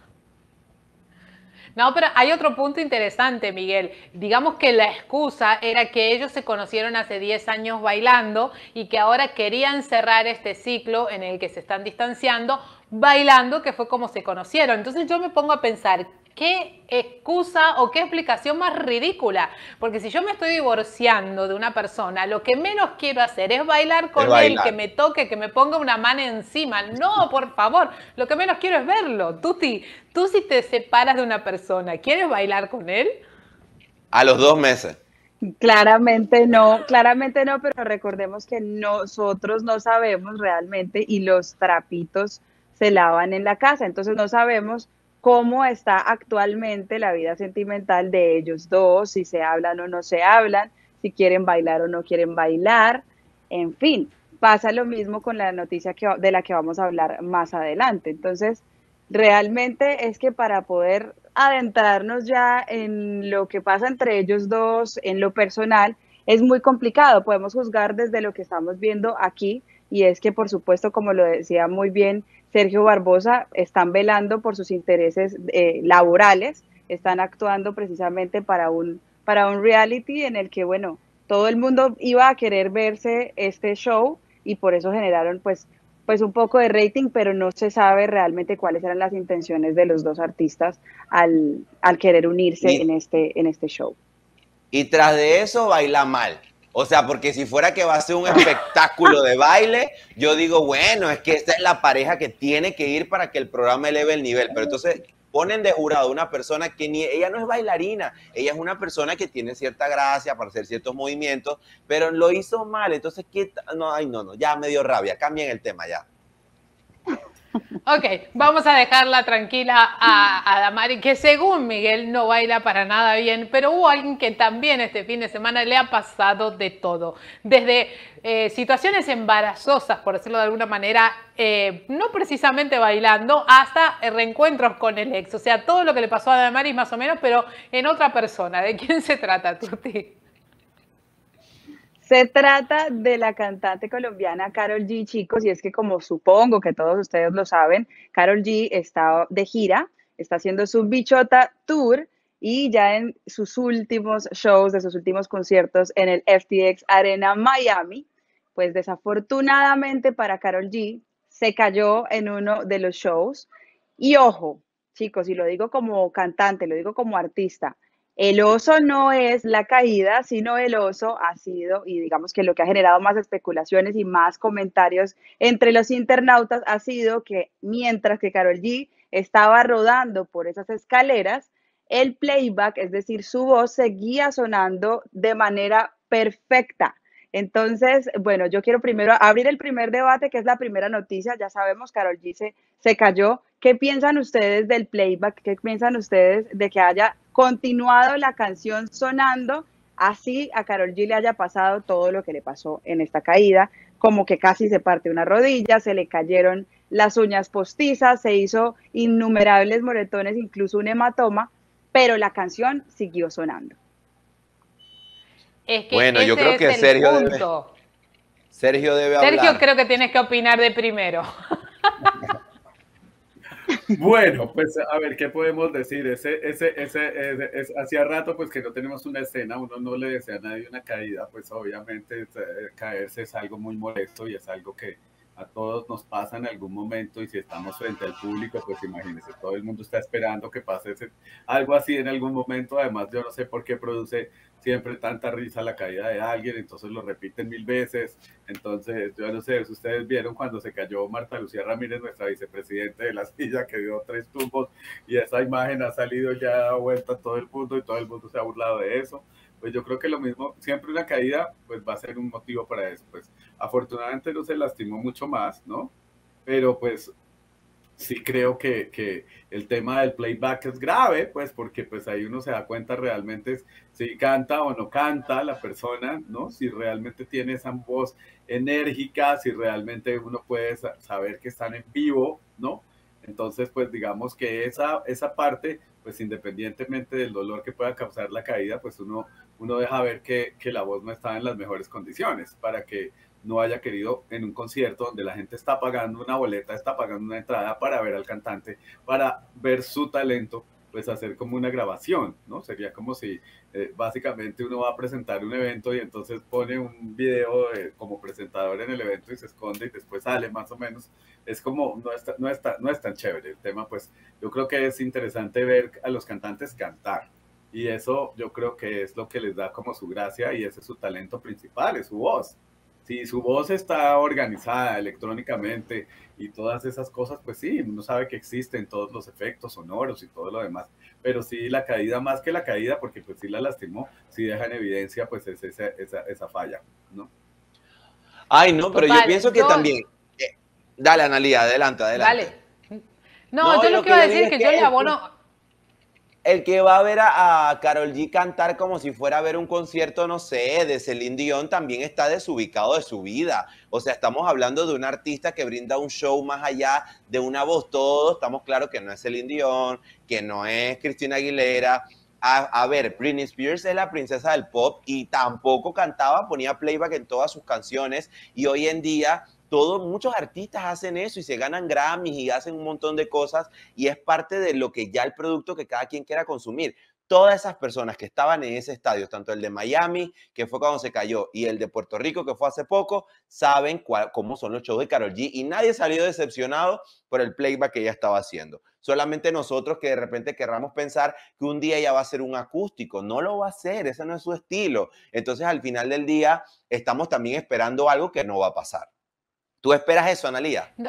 [SPEAKER 1] No, pero hay otro punto interesante, Miguel. Digamos que la excusa era que ellos se conocieron hace diez años bailando y que ahora querían cerrar este ciclo en el que se están distanciando bailando, que fue como se conocieron. Entonces yo me pongo a pensar, ¿qué excusa o qué explicación más ridícula? Porque si yo me estoy divorciando de una persona, lo que menos quiero hacer es bailar con
[SPEAKER 3] Es bailar.
[SPEAKER 1] él, que me toque, que me ponga una mano encima. No, por favor, lo que menos quiero es verlo. Tuti, tú si te separas de una persona, ¿quieres bailar con él?
[SPEAKER 3] A los dos meses.
[SPEAKER 4] Claramente no, claramente no, pero recordemos que nosotros no sabemos realmente y los trapitos se lavan en la casa, entonces no sabemos cómo está actualmente la vida sentimental de ellos dos, si se hablan o no se hablan, si quieren bailar o no quieren bailar, en fin, pasa lo mismo con la noticia que, de la que vamos a hablar más adelante. Entonces, realmente es que para poder adentrarnos ya en lo que pasa entre ellos dos, en lo personal, es muy complicado. Podemos juzgar desde lo que estamos viendo aquí, y es que, por supuesto, como lo decía muy bien Sergio Barbosa, están velando por sus intereses eh, laborales, están actuando precisamente para un, para un reality en el que, bueno, todo el mundo iba a querer verse este show y por eso generaron, pues, pues un poco de rating, pero no se sabe realmente cuáles eran las intenciones de los dos artistas al, al querer unirse
[SPEAKER 3] Y,
[SPEAKER 4] en este, en este show.
[SPEAKER 3] y tras de eso, baila mal. O sea, porque si fuera que va a ser un espectáculo de baile, yo digo, bueno, es que esta es la pareja que tiene que ir para que el programa eleve el nivel. Pero entonces ponen de jurado una persona que ni ella no es bailarina, ella es una persona que tiene cierta gracia para hacer ciertos movimientos, pero lo hizo mal. Entonces, ¿qué? No, ay, no, no, ya me dio rabia. Cambien el tema ya.
[SPEAKER 1] Ok, vamos a dejarla tranquila a, a Damari, que según Miguel no baila para nada bien, pero hubo alguien que también este fin de semana le ha pasado de todo. Desde eh, situaciones embarazosas, por decirlo de alguna manera, eh, no precisamente bailando, hasta reencuentros con el ex. O sea, todo lo que le pasó a Damari más o menos, pero en otra persona. ¿De quién se trata, Tuti?
[SPEAKER 4] Se trata de la cantante colombiana Karol G, chicos, y es que como supongo que todos ustedes lo saben, Karol G está de gira, está haciendo su Bichota Tour y ya en sus últimos shows, de sus últimos conciertos en el F T X Arena Miami, pues desafortunadamente para Karol G se cayó en uno de los shows. Y ojo, chicos, y lo digo como cantante, lo digo como artista, el oso no es la caída, sino el oso ha sido, y digamos que lo que ha generado más especulaciones y más comentarios entre los internautas ha sido que mientras que Karol G estaba rodando por esas escaleras, el playback, es decir, su voz seguía sonando de manera perfecta. Entonces, bueno, yo quiero primero abrir el primer debate, que es la primera noticia. Ya sabemos, Karol G se, se cayó. ¿Qué piensan ustedes del playback? ¿Qué piensan ustedes de que haya continuado la canción sonando, así a Karol G le haya pasado todo lo que le pasó en esta caída, como que casi se parte una rodilla, se le cayeron las uñas postizas, se hizo innumerables moretones, incluso un hematoma, pero la canción siguió sonando?
[SPEAKER 1] Es que
[SPEAKER 3] Bueno,
[SPEAKER 1] ese
[SPEAKER 3] yo creo
[SPEAKER 1] es
[SPEAKER 3] que
[SPEAKER 1] el
[SPEAKER 3] Sergio debe,
[SPEAKER 1] punto.
[SPEAKER 3] Sergio debe
[SPEAKER 1] Sergio,
[SPEAKER 3] hablar.
[SPEAKER 1] creo que tienes que opinar de primero.
[SPEAKER 2] Bueno, pues a ver, ¿qué podemos decir? Ese, ese, ese, ese, ese, hacía rato pues que no tenemos una escena, uno no le desea a nadie una caída, pues obviamente eh, caerse es algo muy molesto y es algo que, a todos nos pasa en algún momento y si estamos frente al público, pues imagínense, todo el mundo está esperando que pase ese, algo así en algún momento. Además, yo no sé por qué produce siempre tanta risa la caída de alguien, entonces lo repiten mil veces. Entonces, yo no sé si ustedes vieron cuando se cayó Marta Lucía Ramírez, nuestra vicepresidente de la silla, que dio tres tumbos, y esa imagen ha salido ya a vuelta a todo el mundo y todo el mundo se ha burlado de eso. Pues yo creo que lo mismo, siempre una caída pues va a ser un motivo para eso. Pues afortunadamente no se lastimó mucho más, ¿no? Pero pues sí creo que, que el tema del playback es grave, pues porque pues ahí uno se da cuenta realmente si canta o no canta la persona, ¿no? Si realmente tiene esa voz enérgica, si realmente uno puede saber que están en vivo, ¿no? Entonces, pues digamos que esa, esa parte, pues independientemente del dolor que pueda causar la caída, pues uno, uno deja ver que, que la voz no está en las mejores condiciones para que no haya querido en un concierto donde la gente está pagando una boleta, está pagando una entrada para ver al cantante, para ver su talento, pues hacer como una grabación, ¿no? Sería como si eh, básicamente uno va a presentar un evento y entonces pone un video de, como presentador en el evento y se esconde y después sale más o menos. Es como, no está, no está, no es tan chévere el tema, pues yo creo que es interesante ver a los cantantes cantar. Y eso yo creo que es lo que les da como su gracia y ese es su talento principal, es su voz. Si su voz está organizada electrónicamente y todas esas cosas, pues sí, uno sabe que existen todos los efectos sonoros y todo lo demás, pero sí la caída, más que la caída, porque pues sí la lastimó, sí deja en evidencia pues es esa, esa, esa falla, ¿no?
[SPEAKER 3] Ay, no, pero
[SPEAKER 1] Total,
[SPEAKER 3] yo pienso que
[SPEAKER 1] yo...
[SPEAKER 3] también... Eh, dale, Analia, adelante, adelante.
[SPEAKER 1] Dale. No, no yo lo que iba a decir es que, que yo le abono...
[SPEAKER 3] El que va a ver a, a Karol G cantar como si fuera a ver un concierto, no sé, de Celine Dion, también está desubicado de su vida. O sea, estamos hablando de un artista que brinda un show más allá de una voz. Todos estamos claros que no es Celine Dion, que no es Christina Aguilera. A, a ver, Britney Spears es la princesa del pop y tampoco cantaba, ponía playback en todas sus canciones. Y hoy en día... Todos, muchos artistas hacen eso y se ganan Grammys y hacen un montón de cosas y es parte de lo que ya el producto que cada quien quiera consumir. Todas esas personas que estaban en ese estadio, tanto el de Miami, que fue cuando se cayó, y el de Puerto Rico, que fue hace poco, saben cuál, cómo son los shows de Karol G y nadie salió decepcionado por el playback que ella estaba haciendo. Solamente nosotros que de repente querramos pensar que un día ella va a hacer un acústico. No lo va a hacer, ese no es su estilo. Entonces, al final del día, estamos también esperando algo que no va a pasar. ¿Tú esperas eso, Analia?
[SPEAKER 1] No,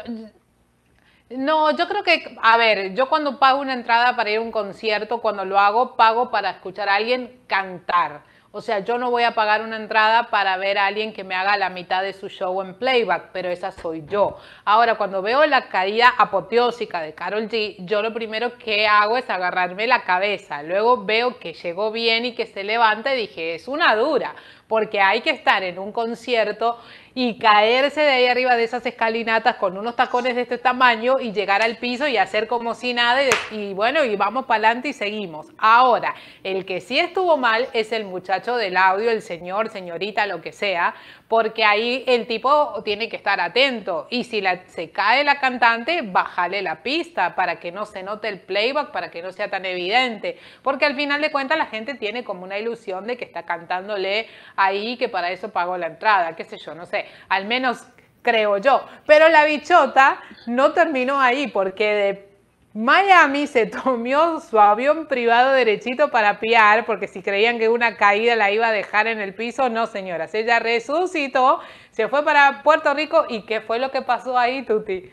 [SPEAKER 1] no, yo creo que, a ver, yo cuando pago una entrada para ir a un concierto, cuando lo hago, pago para escuchar a alguien cantar. O sea, yo no voy a pagar una entrada para ver a alguien que me haga la mitad de su show en playback, pero esa soy yo. Ahora, cuando veo la caída apoteósica de Karol G, yo lo primero que hago es agarrarme la cabeza. Luego veo que llegó bien y que se levanta y dije, es una dura, porque hay que estar en un concierto y caerse de ahí arriba de esas escalinatas con unos tacones de este tamaño y llegar al piso y hacer como si nada y, y bueno, y vamos para adelante y seguimos. Ahora, el que sí estuvo mal es el muchacho del audio, el señor, señorita, lo que sea, porque ahí el tipo tiene que estar atento y si la, se cae la cantante, bájale la pista para que no se note el playback, para que no sea tan evidente, porque al final de cuentas la gente tiene como una ilusión de que está cantándole ahí, que para eso pagó la entrada, qué sé yo, no sé, al menos creo yo, pero la bichota no terminó ahí porque de Miami se tomó su avión privado derechito para piar, porque si creían que una caída la iba a dejar en el piso, no señoras, ella resucitó, se fue para Puerto Rico y ¿qué fue lo que pasó ahí, Tuti?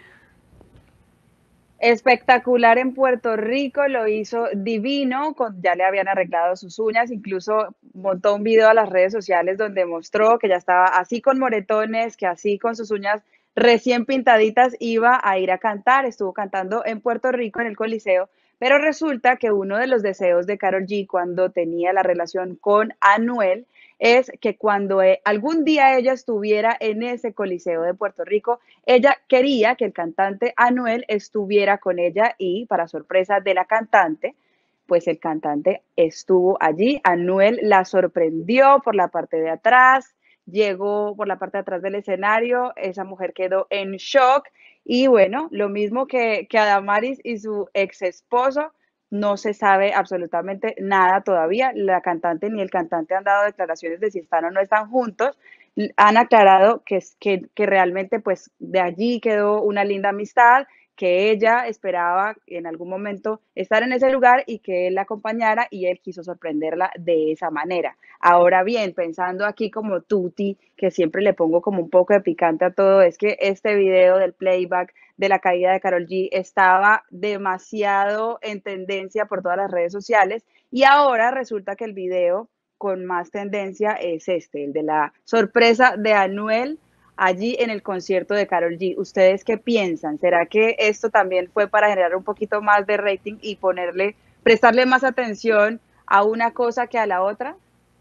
[SPEAKER 4] Espectacular en Puerto Rico, lo hizo divino, con, ya le habían arreglado sus uñas, incluso montó un video a las redes sociales donde mostró que ya estaba así con moretones, que así con sus uñas recién pintaditas iba a ir a cantar, estuvo cantando en Puerto Rico en el Coliseo, pero resulta que uno de los deseos de Karol G cuando tenía la relación con Anuel es que cuando eh, algún día ella estuviera en ese Coliseo de Puerto Rico, ella quería que el cantante Anuel estuviera con ella y, para sorpresa de la cantante, pues el cantante estuvo allí. Anuel la sorprendió por la parte de atrás, llegó por la parte de atrás del escenario, esa mujer quedó en shock y bueno, lo mismo que, que Adamaris y su ex esposo, no se sabe absolutamente nada todavía. La cantante ni el cantante han dado declaraciones de si están o no están juntos. han aclarado que, que, que realmente pues de allí quedó una linda amistad, que ella esperaba en algún momento estar en ese lugar y que él la acompañara y él quiso sorprenderla de esa manera. Ahora bien, pensando aquí como Tuti, que siempre le pongo como un poco de picante a todo, es que este video del playback de la caída de Karol G estaba demasiado en tendencia por todas las redes sociales y ahora resulta que el video con más tendencia es este, el de la sorpresa de Anuel allí en el concierto de Karol G. ¿Ustedes qué piensan? ¿Será que esto también fue para generar un poquito más de rating y ponerle, prestarle más atención a una cosa que a la otra?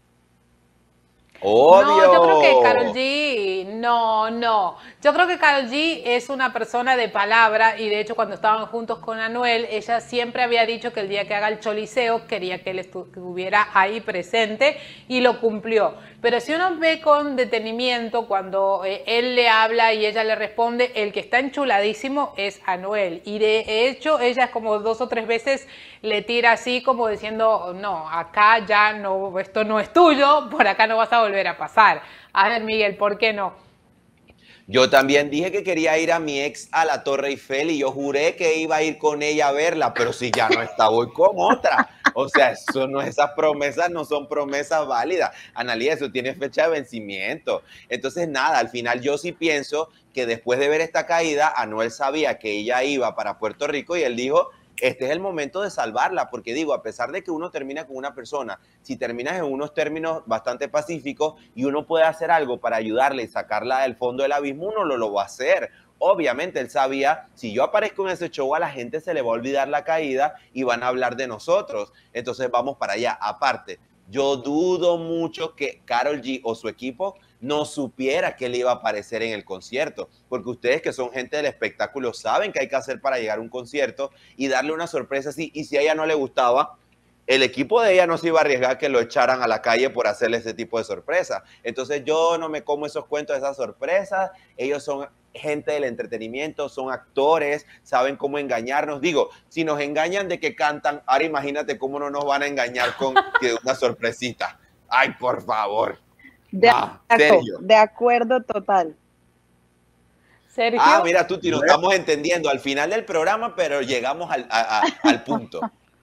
[SPEAKER 1] No, yo creo que Karol
[SPEAKER 3] ¡Obvio!
[SPEAKER 1] G, no, no. Yo creo que Karol G es una persona de palabra y de hecho cuando estaban juntos con Anuel, ella siempre había dicho que el día que haga el choliseo quería que él estuviera ahí presente y lo cumplió. Pero si uno ve con detenimiento cuando eh, él le habla y ella le responde, el que está enchuladísimo es Anuel. Y de hecho ella como dos o tres veces le tira así como diciendo, no, acá ya no, esto no es tuyo, por acá no vas a volver a pasar. A ver, Miguel, ¿por qué no?
[SPEAKER 3] Yo también dije que quería ir a mi ex a la Torre Eiffel y yo juré que iba a ir con ella a verla, pero si ya no está, voy con otra. O sea, eso no, esas promesas no son promesas válidas. Analía, eso tiene fecha de vencimiento. Entonces, nada, al final yo sí pienso que después de ver esta caída, Anuel sabía que ella iba para Puerto Rico y él dijo, este es el momento de salvarla, porque digo, a pesar de que uno termina con una persona, si terminas en unos términos bastante pacíficos y uno puede hacer algo para ayudarle y sacarla del fondo del abismo, uno lo, lo va a hacer. Obviamente él sabía, si yo aparezco en ese show a la gente se le va a olvidar la caída y van a hablar de nosotros. Entonces vamos para allá. Aparte, yo dudo mucho que Karol G o su equipo no supiera que él iba a aparecer en el concierto, porque ustedes que son gente del espectáculo saben qué hay que hacer para llegar a un concierto y darle una sorpresa así, y si a ella no le gustaba, el equipo de ella no se iba a arriesgar a que lo echaran a la calle por hacerle ese tipo de sorpresa. Entonces yo no me como esos cuentos de esas sorpresas, ellos son gente del entretenimiento, son actores, saben cómo engañarnos. Digo, si nos engañan de que cantan, ahora imagínate cómo no nos van a engañar con una sorpresita. Ay, por favor.
[SPEAKER 4] De,
[SPEAKER 3] Ah,
[SPEAKER 4] acuerdo, de acuerdo total.
[SPEAKER 1] Sergio.
[SPEAKER 3] Ah, mira, Tuti, nos estamos entendiendo al final del programa, pero llegamos al, a, a, al punto.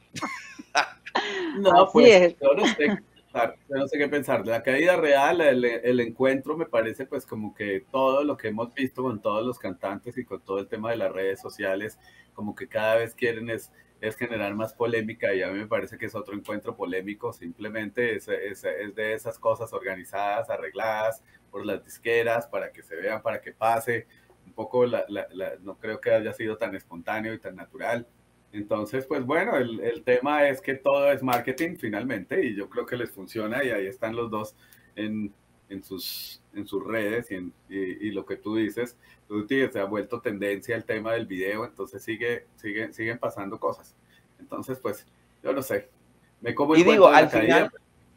[SPEAKER 2] No,
[SPEAKER 4] Así
[SPEAKER 2] pues
[SPEAKER 4] es.
[SPEAKER 2] yo no sé qué pensar, yo no sé qué pensar. La caída real, el, el encuentro me parece pues como que todo lo que hemos visto con todos los cantantes y con todo el tema de las redes sociales, como que cada vez quieren es, es generar más polémica y a mí me parece que es otro encuentro polémico, simplemente es, es, es de esas cosas organizadas, arregladas por las disqueras para que se vean, para que pase. Un poco, la, la, la, no creo que haya sido tan espontáneo y tan natural. Entonces, pues bueno, el, el tema es que todo es marketing finalmente y yo creo que les funciona y ahí están los dos en, en, sus, en sus redes y, en, y, y lo que tú dices, tú se ha vuelto tendencia el tema del video, entonces sigue, sigue, siguen pasando cosas. Entonces, pues, yo no sé, me como el
[SPEAKER 3] y
[SPEAKER 2] cuento
[SPEAKER 3] digo,
[SPEAKER 2] de la
[SPEAKER 3] al
[SPEAKER 2] caída.
[SPEAKER 3] Final...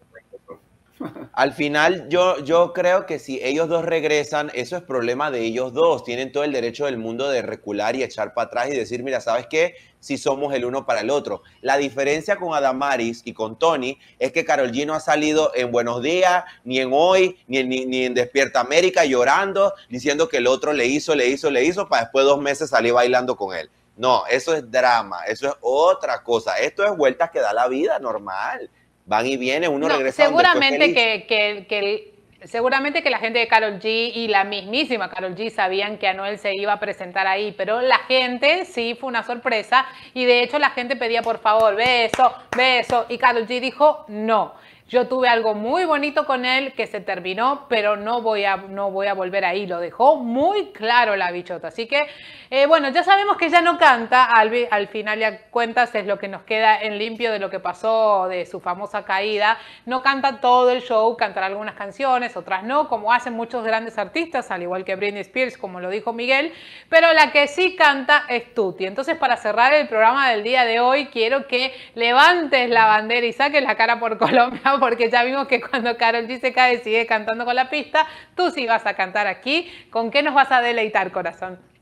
[SPEAKER 3] Al final yo, yo creo que si ellos dos regresan, eso es problema de ellos dos. Tienen todo el derecho del mundo de recular y echar para atrás y decir, mira, ¿sabes qué? Si somos el uno para el otro. La diferencia con Adamaris y con Tony es que Karol G no ha salido en Buenos Días, ni en Hoy, ni en, ni, ni en Despierta América llorando, diciendo que el otro le hizo, le hizo, le hizo, para después de dos meses salir bailando con él. No, eso es drama, eso es otra cosa. Esto es vueltas que da la vida normal. Van y vienen, uno
[SPEAKER 1] no,
[SPEAKER 3] regresa donde fue
[SPEAKER 1] seguramente
[SPEAKER 3] feliz.
[SPEAKER 1] que, que, que seguramente que la gente de Karol G y la mismísima Karol G sabían que Anuel se iba a presentar ahí, pero la gente sí fue una sorpresa y de hecho la gente pedía por favor beso, beso y Karol G dijo no. Yo tuve algo muy bonito con él que se terminó, pero no voy a, no voy a volver ahí. Lo dejó muy claro la bichota. Así que, eh, bueno, ya sabemos que ella no canta. Al, al final ya cuentas es lo que nos queda en limpio de lo que pasó de su famosa caída. No canta todo el show, cantará algunas canciones, otras no, como hacen muchos grandes artistas, al igual que Britney Spears, como lo dijo Miguel. Pero la que sí canta es Tuti. Entonces, para cerrar el programa del día de hoy, quiero que levantes la bandera y saques la cara por Colombia, porque ya vimos que cuando Karol G se cae sigue cantando con la pista, tú sí vas a cantar aquí. ¿Con qué nos vas a deleitar, corazón?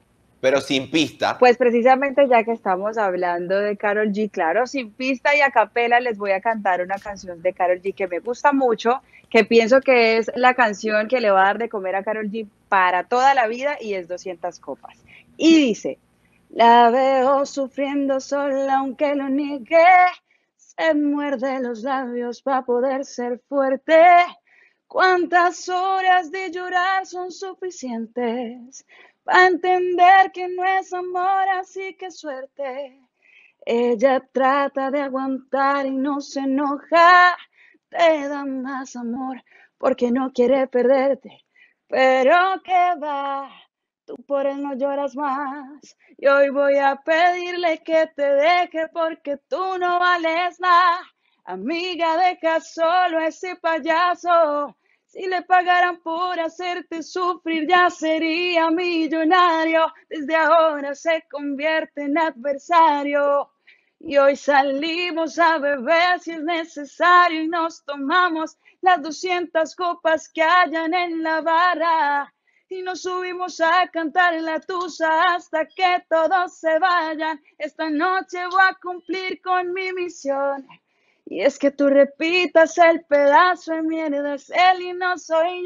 [SPEAKER 3] Pero sin pista.
[SPEAKER 4] Pues precisamente ya que estamos hablando de Karol G, claro, sin pista y a capela les voy a cantar una canción de Karol G que me gusta mucho, que pienso que es la canción que le va a dar de comer a Karol G para toda la vida y es doscientas copas. Y dice, la veo sufriendo sola aunque lo niegue, se muerde los labios para poder ser fuerte. ¿Cuántas horas de llorar son suficientes para entender que no es amor, así que suerte? Ella trata de aguantar y no se enoja, te da más amor porque no quiere perderte, pero que va, tú por él no lloras más, y hoy voy a pedirle que te deje porque tú no vales nada. Amiga, deja solo a ese payaso. Si le pagaran por hacerte sufrir, ya sería millonario. Desde ahora se convierte en adversario. Y hoy salimos a beber si es necesario y nos tomamos las doscientas copas que hayan en la barra. Y nos subimos a cantar en la tusa hasta que todos se vayan. Esta noche voy a cumplir con mi misión. Y es que tú repitas el pedazo de mierda, es él y no soy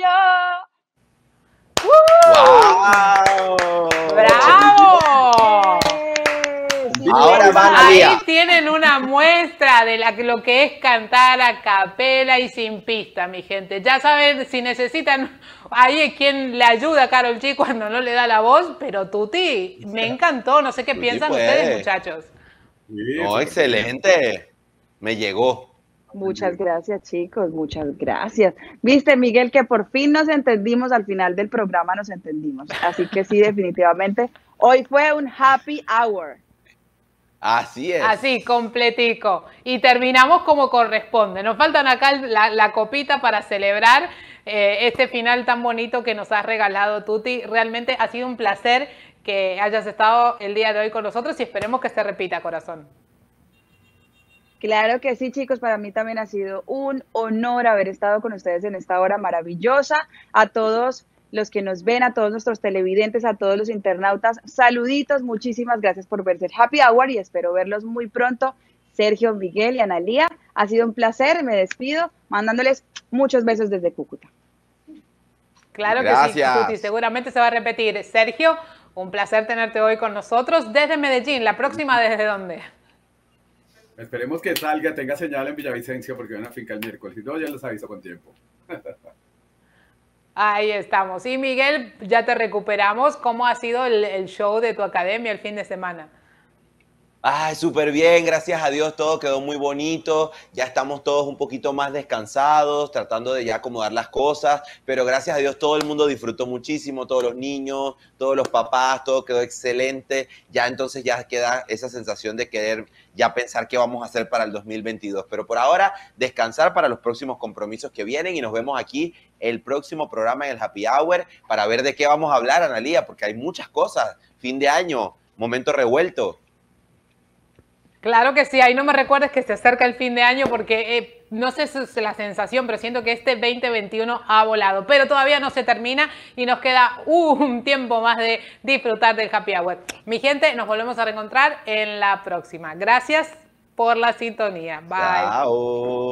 [SPEAKER 4] yo.
[SPEAKER 3] ¡Wow!
[SPEAKER 1] ¡Bravo!
[SPEAKER 4] Sí,
[SPEAKER 3] Ahora va
[SPEAKER 1] Ahí
[SPEAKER 3] Analía.
[SPEAKER 1] tienen una muestra de la, lo que es cantar a capela y sin pista, mi gente. Ya saben, si necesitan, ahí es quien le ayuda a Karol G cuando no le da la voz, pero Tuti, me encantó. No sé qué
[SPEAKER 3] Tuti
[SPEAKER 1] piensan
[SPEAKER 3] puede.
[SPEAKER 1] ustedes, muchachos.
[SPEAKER 2] Sí,
[SPEAKER 3] No,
[SPEAKER 2] súper
[SPEAKER 3] excelente. Me llegó.
[SPEAKER 4] Muchas gracias, chicos, muchas gracias. Viste, Miguel, que por fin nos entendimos, al final del programa nos entendimos. Así que sí, definitivamente, hoy fue un happy hour.
[SPEAKER 3] Así es.
[SPEAKER 1] Así, completico. Y terminamos como corresponde. Nos faltan acá la, la copita para celebrar eh, este final tan bonito que nos has regalado, Tuti. Realmente ha sido un placer que hayas estado el día de hoy con nosotros y esperemos que se repita, corazón.
[SPEAKER 4] Claro que sí, chicos, para mí también ha sido un honor haber estado con ustedes en esta hora maravillosa. A todos los que nos ven, a todos nuestros televidentes, a todos los internautas, saluditos, muchísimas gracias por verse el Happy Hour y espero verlos muy pronto. Sergio, Miguel y Analía, ha sido un placer, me despido, mandándoles muchos besos desde Cúcuta.
[SPEAKER 1] Claro
[SPEAKER 3] Gracias.
[SPEAKER 1] que sí, Tuti, seguramente se va a repetir. Sergio, un placer tenerte hoy con nosotros desde Medellín. ¿La próxima desde dónde?
[SPEAKER 2] Esperemos que salga, tenga señal en Villavicencio porque van a finca el miércoles. Si no, ya les aviso con tiempo.
[SPEAKER 1] Ahí estamos. Y Miguel, ya te recuperamos. ¿Cómo ha sido el, el show de tu academia el fin de semana?
[SPEAKER 3] Ay, súper bien, gracias a Dios, todo quedó muy bonito, ya estamos todos un poquito más descansados, tratando de ya acomodar las cosas, pero gracias a Dios todo el mundo disfrutó muchísimo, todos los niños, todos los papás, todo quedó excelente, ya entonces ya queda esa sensación de querer ya pensar qué vamos a hacer para el dos mil veintidós, pero por ahora descansar para los próximos compromisos que vienen y nos vemos aquí el próximo programa en el Happy Hour para ver de qué vamos a hablar, Analía, porque hay muchas cosas, fin de año, momento revuelto.
[SPEAKER 1] Claro que sí, ahí no me recuerdes que se acerca el fin de año porque eh, no sé si es la sensación, pero siento que este veinte veintiuno ha volado, pero todavía no se termina y nos queda un tiempo más de disfrutar del Happy Hour. Mi gente, nos volvemos a reencontrar en la próxima. Gracias por la sintonía. Bye.
[SPEAKER 3] Chao.